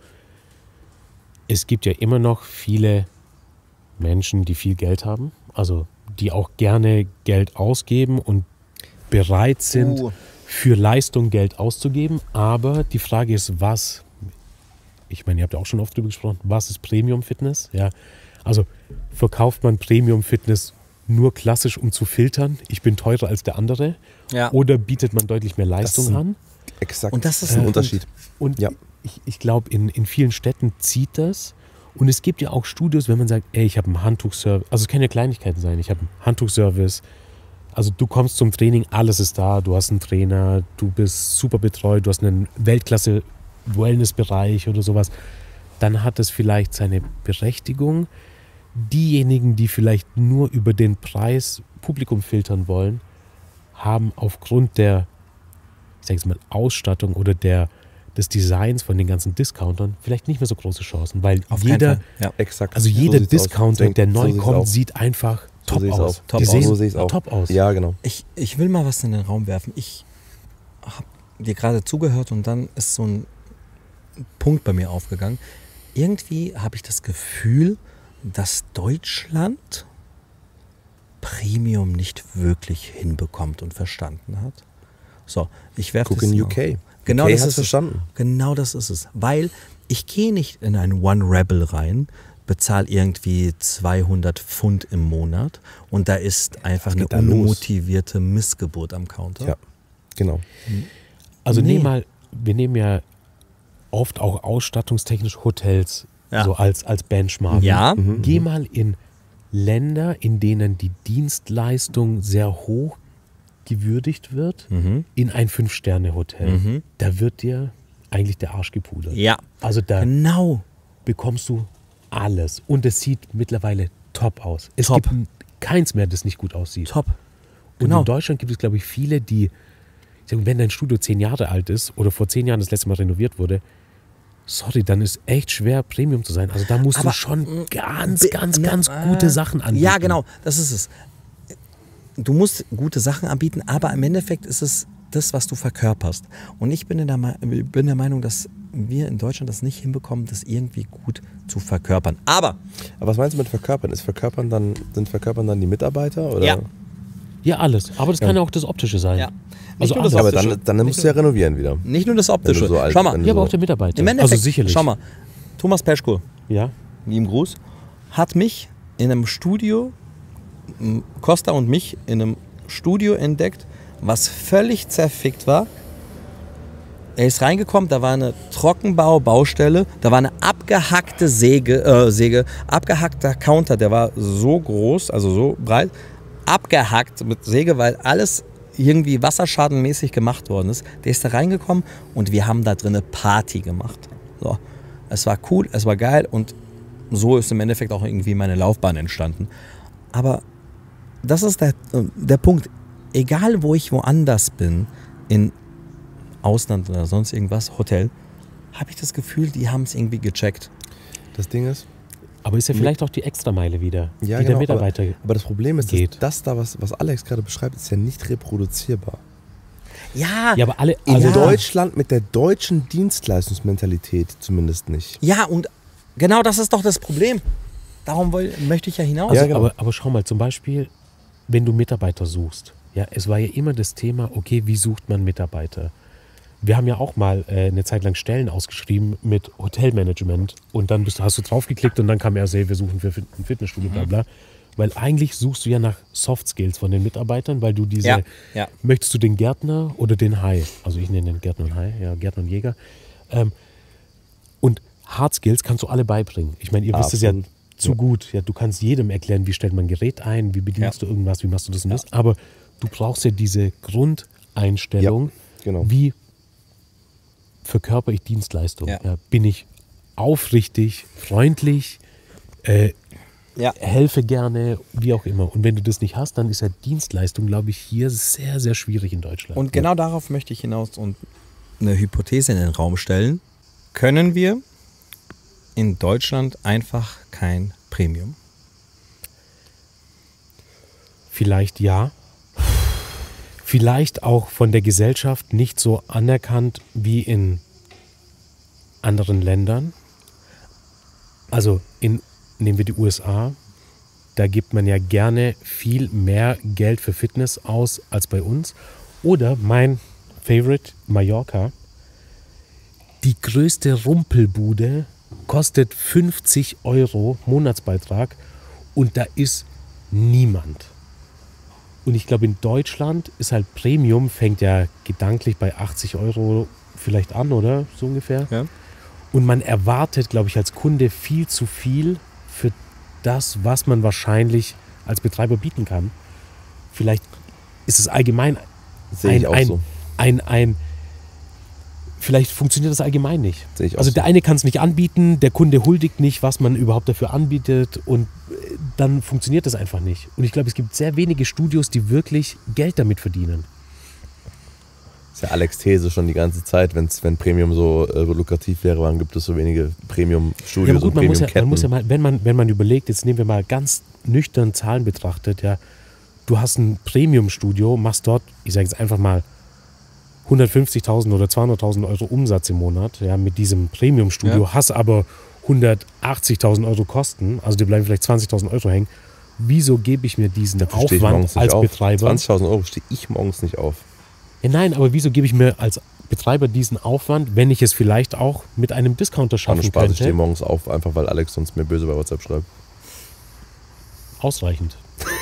es gibt ja immer noch viele Menschen, die viel Geld haben, also die auch gerne Geld ausgeben und bereit sind, Uh. für Leistung Geld auszugeben. Aber die Frage ist, was, ich meine, ihr habt ja auch schon oft drüber gesprochen, was ist Premium-Fitness? Ja, also verkauft man Premium-Fitness nur klassisch, um zu filtern, ich bin teurer als der andere? Ja. Oder bietet man deutlich mehr Leistung ein- an? Exakt. Und das ist ein ein Unterschied. Und Ja. ich, ich glaube, in, in vielen Städten zieht das. Und es gibt ja auch Studios, wenn man sagt, ey, ich habe einen Handtuchservice. Also es können ja Kleinigkeiten sein. Ich habe einen Handtuchservice. Also du kommst zum Training, alles ist da. Du hast einen Trainer, du bist super betreut, du hast einen Weltklasse-Wellness-Bereich oder sowas. Dann hat es vielleicht seine Berechtigung. Diejenigen, die vielleicht nur über den Preis Publikum filtern wollen, haben aufgrund der, ich sage jetzt mal, Ausstattung oder der, des Designs von den ganzen Discountern vielleicht nicht mehr so große Chancen, weil Auf keinen jeder, Fall. Ja. Exakt. also So jeder sieht's aus. Discounter, Denk- der so neu sieht's kommt, auch. sieht einfach So top sehe ich aus. auch. Top Die aus. sehen So sehe ich auch. top aus. Ja, genau. Ich, ich will mal was in den Raum werfen. Ich habe dir gerade zugehört und dann ist so ein Punkt bei mir aufgegangen. Irgendwie habe ich das Gefühl, dass Deutschland Premium nicht wirklich hinbekommt und verstanden hat. So, ich werfe Guck das in mal. U K. Genau U K das hat's ist verstanden. Es. Genau das ist es. Weil ich gehe nicht in ein One Rebel rein, bezahle irgendwie zweihundert Pfund im Monat und da ist einfach Was eine geht da los? unmotivierte Missgeburt am Counter. Ja, genau. Also Nee. nehm mal, wir nehmen ja oft auch ausstattungstechnisch Hotels Ja. so als, als Benchmark. Ja. Mhm. Geh mal in Länder, in denen die Dienstleistung sehr hoch gewürdigt wird, Mhm. in ein Fünf-Sterne-Hotel. Mhm. Da wird dir eigentlich der Arsch gepudert. Ja. Also da Genau. bekommst du alles. Und es sieht mittlerweile top aus. Es Top. gibt keins mehr, das nicht gut aussieht. Top. Und Genau. in Deutschland gibt es, glaube ich, viele, die, ich sag, wenn dein Studio zehn Jahre alt ist oder vor zehn Jahren das letzte Mal renoviert wurde, sorry, dann ist echt schwer, Premium zu sein. Also da musst Aber, du schon ganz, be- ganz, ne, ganz äh, gute Sachen anbieten. Ja, genau, das ist es. Du musst gute Sachen anbieten, aber im Endeffekt ist es das, was du verkörperst. Und ich bin, in der, Me- bin der Meinung, dass wir in Deutschland das nicht hinbekommen, das irgendwie gut zu verkörpern. Aber, Aber was meinst du mit verkörpern? Ist verkörpern dann, sind verkörpern dann die Mitarbeiter? Oder? Ja. Ja, alles. Aber das kann ja auch das Optische sein. Ja. Also nur das alles. Aber dann, dann musst du ja renovieren wieder. nicht nur das Optische. Wenn du so alt- Schau mal, wenn du Ja, aber so- auch der Mitarbeiter. im Endeffekt, also sicherlich. schau mal, Thomas Peschko, Ja. lieben Gruß, hat mich in einem Studio, m, Costa und mich in einem Studio entdeckt, was völlig zerfickt war. Er ist reingekommen, da war eine Trockenbau-Baustelle, da war eine abgehackte Säge, äh, Säge, abgehackter Counter, der war so groß, also so breit, abgehackt mit Säge, weil alles irgendwie wasserschadenmäßig gemacht worden ist. Der ist da reingekommen und wir haben da drin eine Party gemacht. So. Es war cool, es war geil und so ist im Endeffekt auch irgendwie meine Laufbahn entstanden. Aber das ist der, der Punkt. Egal, wo ich woanders bin, in Ausland oder sonst irgendwas, Hotel, habe ich das Gefühl, die haben es irgendwie gecheckt. Das Ding ist, Aber ist ja vielleicht auch die Extrameile wieder, ja, die genau, der Mitarbeiter. aber, aber das Problem ist, geht. dass das da, was, was Alex gerade beschreibt, ist ja nicht reproduzierbar. Ja, ja, aber alle. In Also Deutschland mit der deutschen Dienstleistungsmentalität zumindest nicht. ja, und genau das ist doch das Problem. Darum woll, möchte ich ja hinaus. Also, Ja, genau. aber, aber schau mal, zum Beispiel, wenn du Mitarbeiter suchst. Ja, es war ja immer das Thema, okay, wie sucht man Mitarbeiter? Wir haben ja auch mal äh, eine Zeit lang Stellen ausgeschrieben mit Hotelmanagement und dann bist, hast du draufgeklickt und dann kam erst, hey, wir suchen für Fit- ein Fitnessstudio, bla bla. Weil eigentlich suchst du ja nach Soft Skills von den Mitarbeitern, weil du diese, Ja, ja. möchtest du den Gärtner oder den Hai, also ich nenne den Gärtner und Hai, ja, Gärtner und Jäger. Ähm, und Hard Skills kannst du alle beibringen. Ich meine, ihr wisst es ja Absolut. zu gut. Ja, du kannst jedem erklären, wie stellt man ein Gerät ein, wie bedienst Ja. du irgendwas, wie machst du das und das. Aber du brauchst ja diese Grundeinstellung, Ja, genau. wie verkörper ich Dienstleistung. Ja. Ja, bin ich aufrichtig, freundlich, äh, Ja. helfe gerne, wie auch immer. Und wenn du das nicht hast, dann ist ja Dienstleistung, glaube ich, hier sehr, sehr schwierig in Deutschland. Und genau darauf möchte ich hinaus und eine Hypothese in den Raum stellen. Können wir in Deutschland einfach kein Premium? Vielleicht ja. Vielleicht auch von der Gesellschaft nicht so anerkannt wie in anderen Ländern. Also in, nehmen wir die U S A, da gibt man ja gerne viel mehr Geld für Fitness aus als bei uns. Oder mein Favorite, Mallorca, die größte Rumpelbude kostet fünfzig Euro Monatsbeitrag und da ist niemand. Und ich glaube, in Deutschland ist halt Premium, fängt ja gedanklich bei achtzig Euro vielleicht an, oder? So ungefähr. Ja. Und man erwartet, glaube ich, als Kunde viel zu viel für das, was man wahrscheinlich als Betreiber bieten kann. Vielleicht ist es allgemein Sehe ich ein, auch ein, so. ein, ein, vielleicht funktioniert das allgemein nicht. Sehe ich auch Also so. der eine kann es nicht anbieten, der Kunde huldigt nicht, was man überhaupt dafür anbietet und äh, dann funktioniert das einfach nicht. Und ich glaube, es gibt sehr wenige Studios, die wirklich Geld damit verdienen. Das ist ja Alex' These schon die ganze Zeit, wenn's, wenn Premium so äh, lukrativ wäre, warum gibt es so wenige Ja, Premium-Studios aber gut, und man muss, ja, Premium-Ketten? man muss ja mal, wenn man, wenn man überlegt, jetzt nehmen wir mal ganz nüchtern Zahlen betrachtet, ja, du hast ein Premium-Studio, machst dort, ich sage jetzt einfach mal, hundertfünfzigtausend oder zweihunderttausend Euro Umsatz im Monat, ja, mit diesem Premium-Studio, Ja. hast aber hundertachtzigtausend Euro Kosten, also dir bleiben vielleicht zwanzigtausend Euro hängen. Wieso gebe ich mir diesen Dafür stehe ich Aufwand morgens nicht als auf. Betreiber? zwanzigtausend Euro stehe ich morgens nicht auf. Ja, nein, aber wieso gebe ich mir als Betreiber diesen Aufwand, wenn ich es vielleicht auch mit einem Discounter Ohne schaffen Spaß, ich stehe könnte? morgens auf, einfach weil Alex sonst mir böse bei WhatsApp schreibt. Ausreichend.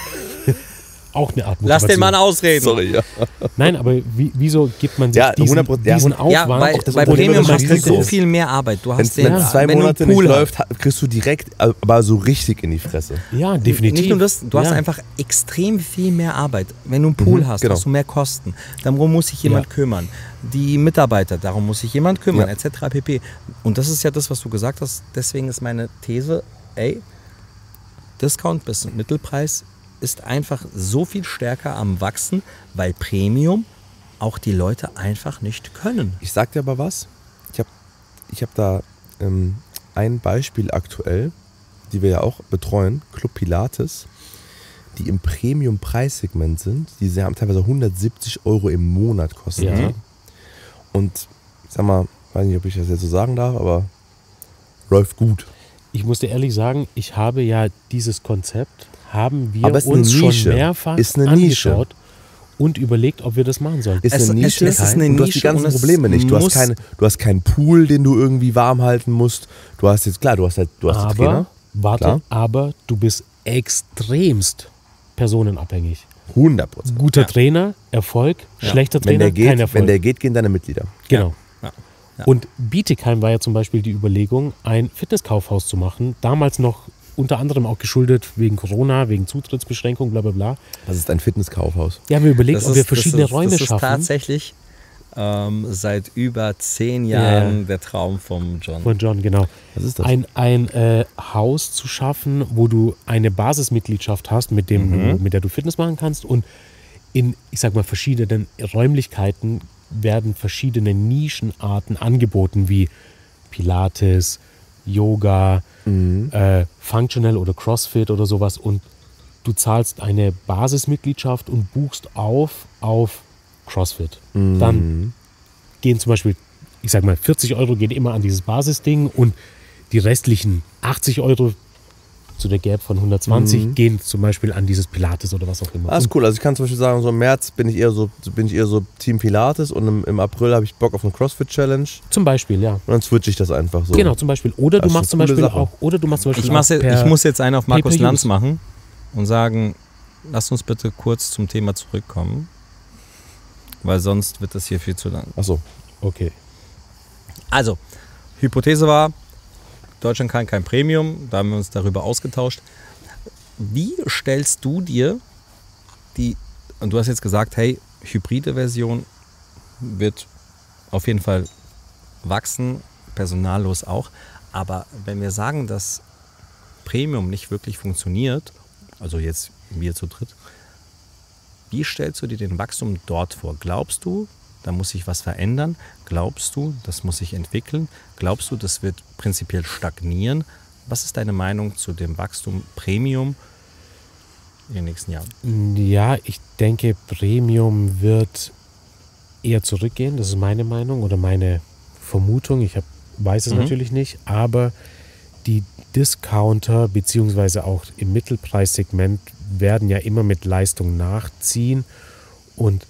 Auch eine Art Lass den Mann ausreden. Sorry, ja. Nein, aber wie, wieso gibt man sich Ja, diesen, hundert Prozent. Ja, diesen hundert- Ja, Aufwand? weil auch das bei Unternehmen Premium hast du kriegst so du- viel mehr Arbeit. Du Wenn hast den, es zwei wenn du Monate einen nicht Pool läuft, ha- kriegst du direkt, aber so richtig in die Fresse. Ja, definitiv. Nicht nur das, du hast Ja. einfach extrem viel mehr Arbeit. Wenn du einen Pool Mhm, hast, genau. hast du mehr Kosten. Darum muss sich jemand Ja. kümmern. Die Mitarbeiter, darum muss sich jemand kümmern, Ja. et cetera pp. Und das ist ja das, was du gesagt hast. Deswegen ist meine These, ey, Discount bis Mittelpreis ist einfach so viel stärker am Wachsen, weil Premium auch die Leute einfach nicht können. Ich sag dir aber was, ich habe ich hab da ähm, ein Beispiel aktuell, die wir ja auch betreuen, Club Pilates, die im Premium-Preissegment sind, die haben teilweise hundertsiebzig Euro im Monat kosten. Ja. Die. Und ich sag mal, weiß nicht, ob ich das jetzt so sagen darf, aber läuft gut. Ich muss dir ehrlich sagen, ich habe ja dieses Konzept, haben wir Aber es ist uns eine Nische. schon mehrfach Ist eine angeschaut und überlegt, ob wir das machen sollen. Ist Es- eine Nische, es ist eine und du hast die Nische ganzen und es Probleme nicht. Du hast, muss- keine, du hast keinen Pool, den du irgendwie warm halten musst. Du hast jetzt, klar, du hast, halt, du hast den aber, Trainer. warte, Klar. aber du bist extremst personenabhängig. hundert Prozent. Guter Trainer, Erfolg, schlechter Wenn Trainer, der, geht, kein Erfolg. wenn der geht, gehen deine Mitglieder. genau. Ja. Ja. Und Bietigheim war ja zum Beispiel die Überlegung, ein Fitnesskaufhaus zu machen. Damals noch unter anderem auch geschuldet wegen Corona, wegen Zutrittsbeschränkungen, bla bla bla. Das ist ein Fitnesskaufhaus. Ja, haben wir überlegt, Das ob wir ist- verschiedene das ist, Räume das ist schaffen. tatsächlich ähm, seit über zehn Jahren der Traum vom John. Von John, genau. Was ist das? Ein, ein äh, Haus zu schaffen, wo du eine Basismitgliedschaft hast, mit, dem Mhm. du, mit der du Fitness machen kannst. Und in, ich sag mal, verschiedenen Räumlichkeiten werden verschiedene Nischenarten angeboten, wie Pilates, Yoga, Mhm. äh, Functional oder Crossfit oder sowas. Und du zahlst eine Basismitgliedschaft und buchst auf auf CrossFit. Mhm. Dann gehen zum Beispiel, ich sag mal, vierzig Euro gehen immer an dieses Basisding und die restlichen achtzig Euro zu der Gap von hundertzwanzig Mhm. gehen zum Beispiel an dieses Pilates oder was auch immer. Ah, ist cool. Also ich kann zum Beispiel sagen, so im März bin ich eher so, bin ich eher so Team Pilates und im, im April habe ich Bock auf eine CrossFit-Challenge und Zum Beispiel, ja. dann switche ich das einfach so. Genau, zum Beispiel. Oder du Das ist machst zum eine coole Beispiel Sache. auch, oder du machst zum Beispiel Ich, mach's auch jetzt, per, ich muss jetzt einen auf Markus Pay-per-Use. Lanz machen und sagen, lass uns bitte kurz zum Thema zurückkommen, weil sonst wird das hier viel zu lang. Achso. Okay. Also, Hypothese war, Deutschland kann kein Premium, da haben wir uns darüber ausgetauscht. Wie stellst du dir die, und du hast jetzt gesagt, hey, hybride Version wird auf jeden Fall wachsen, personallos auch, aber wenn wir sagen, dass Premium nicht wirklich funktioniert, also jetzt wir zu dritt, wie stellst du dir den Wachstum dort vor? Glaubst du, da muss sich was verändern? Glaubst du, das muss sich entwickeln? Glaubst du, das wird prinzipiell stagnieren? Was ist deine Meinung zu dem Wachstum Premium in den nächsten Jahren? Ja, ich denke, Premium wird eher zurückgehen. Das ist meine Meinung oder meine Vermutung. Ich hab, weiß es Mhm. natürlich nicht. Aber die Discounter beziehungsweise auch im Mittelpreissegment werden ja immer mit Leistung nachziehen und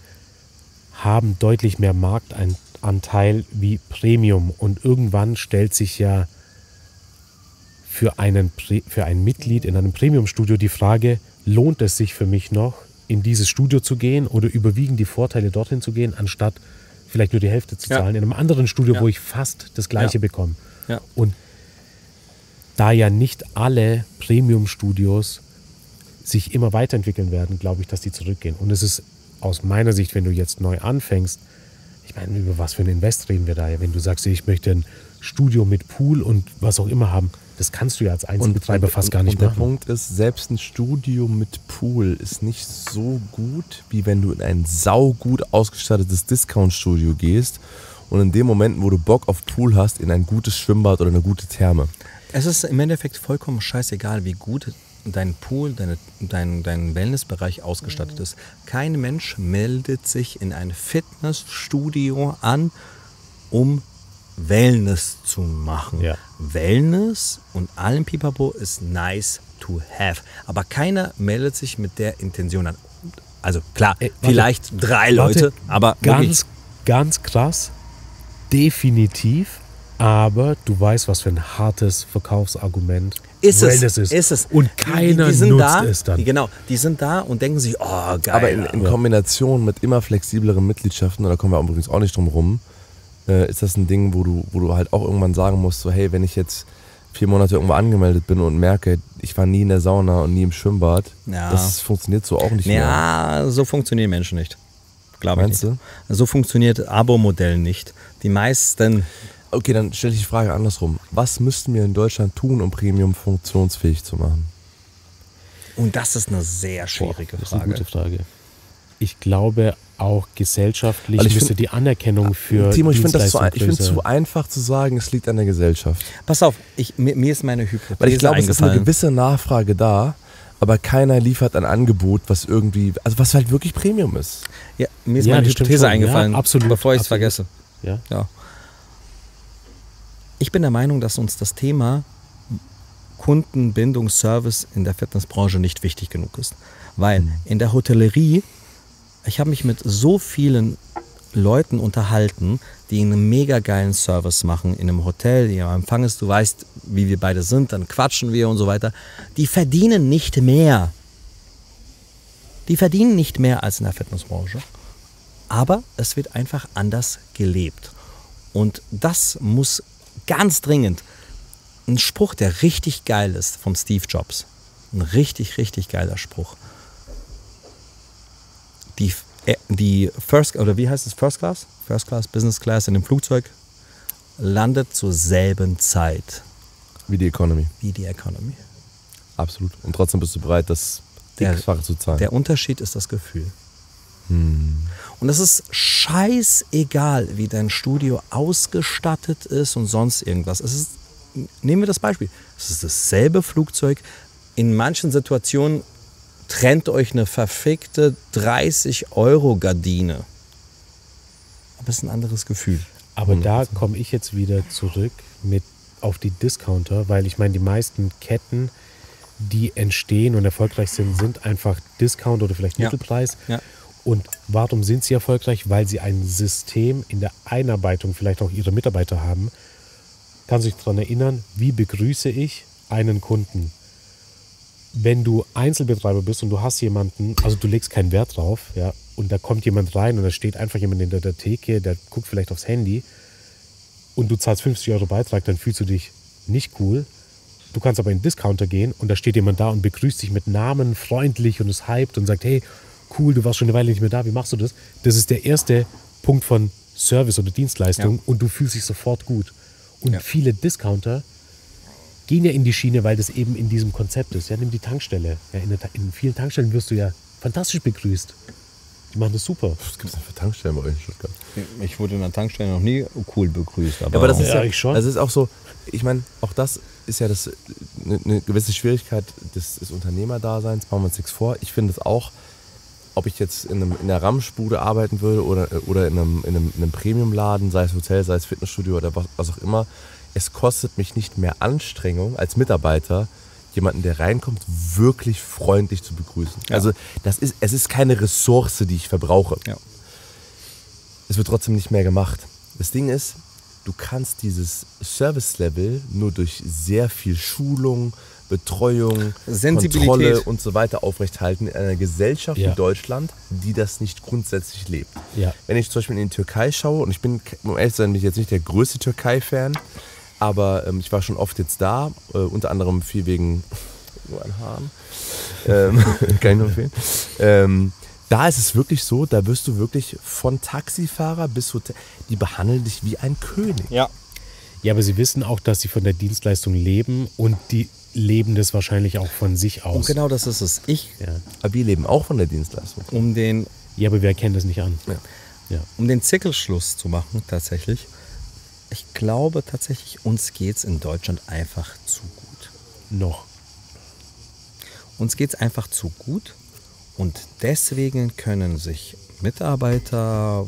haben deutlich mehr Marktanteil wie Premium. Und irgendwann stellt sich ja für, einen, Pre- für ein Mitglied in einem Premium-Studio die Frage, lohnt es sich für mich noch, in dieses Studio zu gehen oder überwiegen die Vorteile, dorthin zu gehen, anstatt vielleicht nur die Hälfte zu Ja. zahlen, in einem anderen Studio, Ja. wo ich fast das Gleiche Ja. bekomme. Ja. Und da ja nicht alle Premium-Studios sich immer weiterentwickeln werden, glaube ich, dass die zurückgehen. Und es ist aus meiner Sicht, wenn du jetzt neu anfängst, ich meine, über was für ein Invest reden wir da? Ja? Wenn du sagst, ich möchte ein Studio mit Pool und was auch immer haben, das kannst du ja als Einzelbetreiber fast gar nicht und der machen. Punkt ist, selbst ein Studio mit Pool ist nicht so gut, wie wenn du in ein saugut ausgestattetes Discount-Studio gehst und in dem Moment, wo du Bock auf Pool hast, in ein gutes Schwimmbad oder eine gute Therme. Es ist im Endeffekt vollkommen scheißegal, wie gut dein Pool, deine, dein, dein Wellnessbereich ausgestattet ist. Kein Mensch meldet sich in ein Fitnessstudio an, um Wellness zu machen. Ja. Wellness und allem Pipapo ist nice to have. Aber keiner meldet sich mit der Intention an. Also klar, Ey, warte. vielleicht drei Warte, Leute, aber wirklich, Ganz, ganz krass, definitiv, aber du weißt, was für ein hartes Verkaufsargument ist es, Wellness ist. ist es. Und Die- keiner die, die sind nutzt da, es dann. Die, genau, die sind da und denken sich, oh geil. Aber in, in Kombination mit immer flexibleren Mitgliedschaften, da kommen wir übrigens auch nicht drum rum, äh, ist das ein Ding, wo du, wo du halt auch irgendwann sagen musst, so hey, wenn ich jetzt vier Monate irgendwo angemeldet bin und merke, ich war nie in der Sauna und nie im Schwimmbad, Ja. das funktioniert so auch nicht mehr. Ja, so funktionieren Menschen nicht. Glaube ich Meinst nicht. So funktioniert Abo-Modell nicht. Die meisten, Okay, dann stelle ich die Frage andersrum. Was müssten wir in Deutschland tun, um Premium funktionsfähig zu machen? und das ist eine sehr schwierige Das ist eine Frage. gute Frage. Ich glaube, auch gesellschaftlich Weil ich müsste find- die Anerkennung für Timo, ich finde das zu, Dienstleistungen ich finde größer. zu einfach zu sagen, es liegt an der Gesellschaft. Pass auf, ich, mir, mir ist meine Hypothese Weil ich glaube, es ist eine eingefallen. gewisse Nachfrage da, aber keiner liefert ein Angebot, was irgendwie, also was halt wirklich Premium ist. Ja, mir ist Ja, meine das stimmt Hypothese schon. eingefallen, Ja, absolut, bevor ich es absolut. vergesse. Ja? Ja. Ich bin der Meinung, dass uns das Thema Kundenbindung, Service in der Fitnessbranche nicht wichtig genug ist. Weil in der Hotellerie, ich habe mich mit so vielen Leuten unterhalten, die einen mega geilen Service machen in einem Hotel, die am Empfang ist, du weißt, wie wir beide sind, dann quatschen wir und so weiter. Die verdienen nicht mehr. Die verdienen nicht mehr als in der Fitnessbranche. Aber es wird einfach anders gelebt. Und das muss ganz dringend, ein Spruch, der richtig geil ist vom Steve Jobs. Ein richtig, richtig geiler Spruch. Die, äh, die First, oder wie heißt es, First Class? First Class, Business Class in dem Flugzeug landet zur selben Zeit Wie die Economy. wie die Economy. Absolut. Und trotzdem bist du bereit, das Der- x-fache zu zahlen. Der Unterschied ist das Gefühl. Hm. Und es ist scheißegal, wie dein Studio ausgestattet ist und sonst irgendwas. Es ist, nehmen wir das Beispiel. Es ist dasselbe Flugzeug. In manchen Situationen trennt euch eine verfickte dreißig Euro Gardine. Aber es ist ein anderes Gefühl. Aber da komme ich jetzt wieder zurück mit auf die Discounter, weil ich meine, die meisten Ketten, die entstehen und erfolgreich sind, sind einfach Discount oder vielleicht Ja. Mittelpreis. Ja. Und warum sind sie erfolgreich? Weil sie ein System in der Einarbeitung vielleicht auch ihrer Mitarbeiter haben. Kannst du dich daran erinnern, wie begrüße ich einen Kunden? Wenn du Einzelbetreiber bist und du hast jemanden, also du legst keinen Wert drauf, ja, und da kommt jemand rein und da steht einfach jemand hinter der Theke, der guckt vielleicht aufs Handy und du zahlst fünfzig Euro Beitrag, dann fühlst du dich nicht cool. Du kannst aber in den Discounter gehen und da steht jemand da und begrüßt dich mit Namen, freundlich und ist hyped und sagt, hey, cool, du warst schon eine Weile nicht mehr da, wie machst du das? Das ist der erste Punkt von Service oder Dienstleistung Ja. und du fühlst dich sofort gut. Und Ja. viele Discounter gehen ja in die Schiene, weil das eben in diesem Konzept ist. Ja, nimm die Tankstelle. Ja, in, der, Ta- in vielen Tankstellen wirst du ja fantastisch begrüßt. Die machen das super. Was gibt es denn für Tankstellen bei euch in Stuttgart? Ich wurde in der Tankstelle noch nie cool begrüßt. Aber, Ja, aber das ist Ja, ja, ich schon. also es ist auch so, ich meine, auch das ist ja das, eine, eine gewisse Schwierigkeit des, des Unternehmerdaseins, machen wir uns nichts vor. Ich finde es auch, ob ich jetzt in, einem, in einer Ramschbude arbeiten würde oder, oder in einem, in einem, in einem Premiumladen, sei es Hotel, sei es Fitnessstudio oder was, was auch immer, es kostet mich nicht mehr Anstrengung als Mitarbeiter, jemanden, der reinkommt, wirklich freundlich zu begrüßen. Ja. Also das ist, es ist keine Ressource, die ich verbrauche. Ja. Es wird trotzdem nicht mehr gemacht. Das Ding ist, du kannst dieses Service-Level nur durch sehr viel Schulung, Betreuung, Sensibilität. Kontrolle und so weiter aufrechthalten in einer Gesellschaft Ja. wie Deutschland, die das nicht grundsätzlich lebt. Ja. Wenn ich zum Beispiel in die Türkei schaue, und ich bin, um ehrlich zu sein, bin ich jetzt nicht der größte Türkei-Fan, aber ähm, ich war schon oft jetzt da, äh, unter anderem viel wegen Johann Hahn. Ähm, kann ich nur empfehlen. Ähm, da ist es wirklich so, da wirst du wirklich von Taxifahrer bis Hotel, die behandeln dich wie ein König. Ja. Ja, aber sie wissen auch, dass sie von der Dienstleistung leben und die leben das wahrscheinlich auch von sich aus. Und genau das ist es. Ich, Ja. Aber wir leben auch von der Dienstleistung. um den, ja, aber wir erkennen das nicht an. Ja. Ja. um den Zirkelschluss zu machen, tatsächlich, ich glaube tatsächlich, uns geht es in Deutschland einfach zu gut. Noch. Uns geht es einfach zu gut und deswegen können sich Mitarbeiter,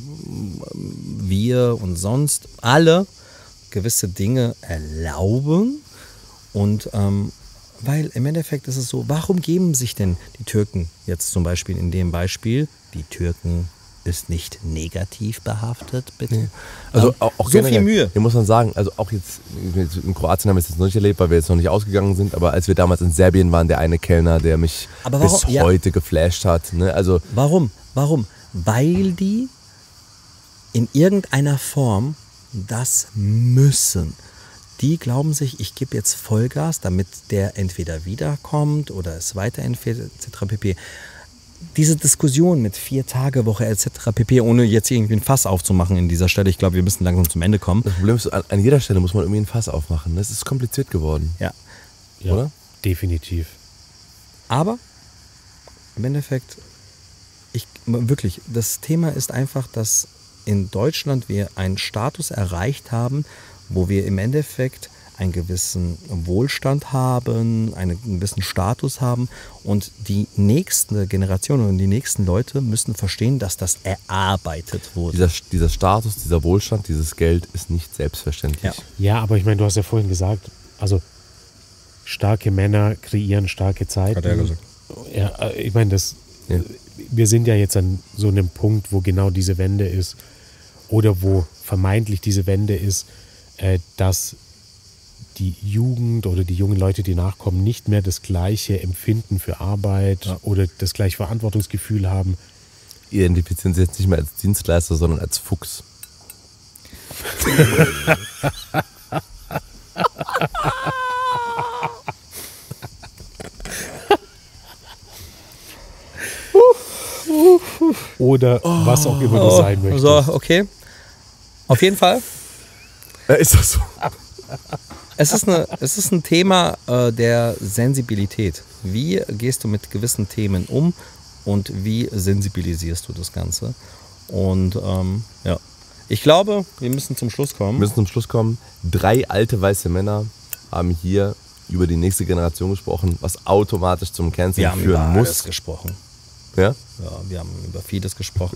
wir und sonst alle gewisse Dinge erlauben. Und ähm, weil im Endeffekt ist es so, warum geben sich denn die Türken jetzt zum Beispiel in dem Beispiel, die Türken ist nicht negativ behaftet, bitte. Also Ähm, auch, auch so generell, viel Mühe. Hier muss man sagen, also auch jetzt, in Kroatien haben wir es jetzt noch nicht erlebt, weil wir jetzt noch nicht ausgegangen sind, aber als wir damals in Serbien waren, der eine Kellner, der mich Aber warum- bis ja. heute geflasht hat. Ne? Also Warum? Warum? Weil die in irgendeiner Form das müssen. Die glauben sich, ich gebe jetzt Vollgas, damit der entweder wiederkommt oder es weiterentwickelt, et cetera pp. Diese Diskussion mit Vier-Tage-Woche et cetera pp., ohne jetzt irgendwie ein Fass aufzumachen in dieser Stelle, ich glaube, wir müssen langsam zum Ende kommen. das Problem ist, an, an jeder Stelle muss man irgendwie ein Fass aufmachen. Das ist kompliziert geworden, Ja. Ja, oder? definitiv. Aber im Endeffekt, ich, wirklich, das Thema ist einfach, dass in Deutschland wir einen Status erreicht haben, wo wir im Endeffekt einen gewissen Wohlstand haben, einen gewissen Status haben und die nächste Generation und die nächsten Leute müssen verstehen, dass das erarbeitet wurde. Dieser, dieser Status, dieser Wohlstand, dieses Geld ist nicht selbstverständlich. Ja. Ja, aber ich meine, du hast ja vorhin gesagt, also starke Männer kreieren starke Zeiten. Hat er gesagt. Ja, ich meine, das, Ja. wir sind ja jetzt an so einem Punkt, wo genau diese Wende ist oder wo vermeintlich diese Wende ist, äh, dass die Jugend oder die jungen Leute, die nachkommen, nicht mehr das gleiche Empfinden für Arbeit Ja. oder das gleiche Verantwortungsgefühl haben. Identifizieren sie jetzt nicht mehr als Dienstleister, sondern als Fuchs. Oder was auch immer du sein möchtest. So, okay. Auf jeden Fall. Ja, ist das so? Es ist, eine, es ist ein Thema äh, der Sensibilität. Wie gehst du mit gewissen Themen um und wie sensibilisierst du das Ganze? Und ähm, ja, ich glaube, wir müssen zum Schluss kommen. Wir müssen zum Schluss kommen. Drei alte weiße Männer haben hier über die nächste Generation gesprochen, was automatisch zum Canceling wir haben über führen alles muss. gesprochen. Ja? Ja, wir haben über vieles gesprochen.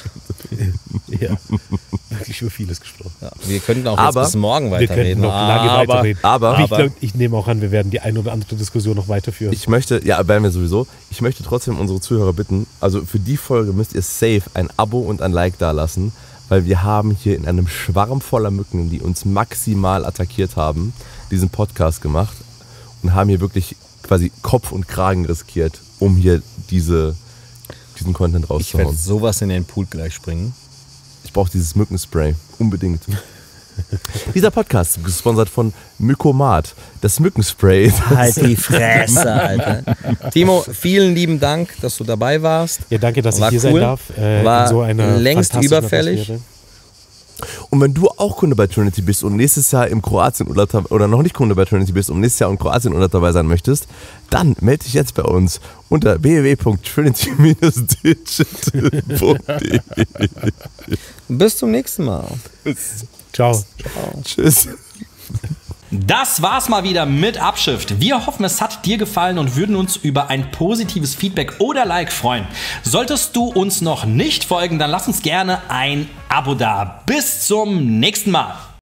Ja, wirklich über vieles gesprochen. Ja, wir könnten auch Aber jetzt bis morgen Wir könnten weiterreden. noch lange aber, weiterreden. aber- ich, aber- glaub, ich nehme auch an, wir werden die eine oder andere Diskussion noch weiterführen. Ich möchte, ja, werden wir sowieso. Ich möchte trotzdem unsere Zuhörer bitten, also für die Folge müsst ihr safe ein Abo und ein Like dalassen, weil wir haben hier in einem Schwarm voller Mücken, die uns maximal attackiert haben, diesen Podcast gemacht und haben hier wirklich quasi Kopf und Kragen riskiert, um hier diese, diesen Content Ich werde rauszuhauen. sowas in den Pool gleich springen. Ich brauche dieses Mückenspray. Unbedingt. Dieser Podcast ist gesponsert von Mykomat. Das Mückenspray. Das Halt die Fresse, Alter. Timo, vielen lieben Dank, dass du dabei warst. ja, danke, dass War ich hier cool. sein darf. Äh, War in so einer längst fantastischen überfällig. Atmosphäre. Und wenn du auch Kunde bei Trinity bist und nächstes Jahr im Kroatien-Urlaub oder noch nicht Kunde bei Trinity bist und nächstes Jahr im Kroatien-Urlaub dabei sein möchtest, dann melde dich jetzt bei uns unter w w w punkt trinity digital punkt d e. Bis zum nächsten Mal. Ciao. Tschüss. Das war's mal wieder mit Abschrift. Wir hoffen, es hat dir gefallen und würden uns über ein positives Feedback oder Like freuen. Solltest du uns noch nicht folgen, dann lass uns gerne ein Abo da. Bis zum nächsten Mal.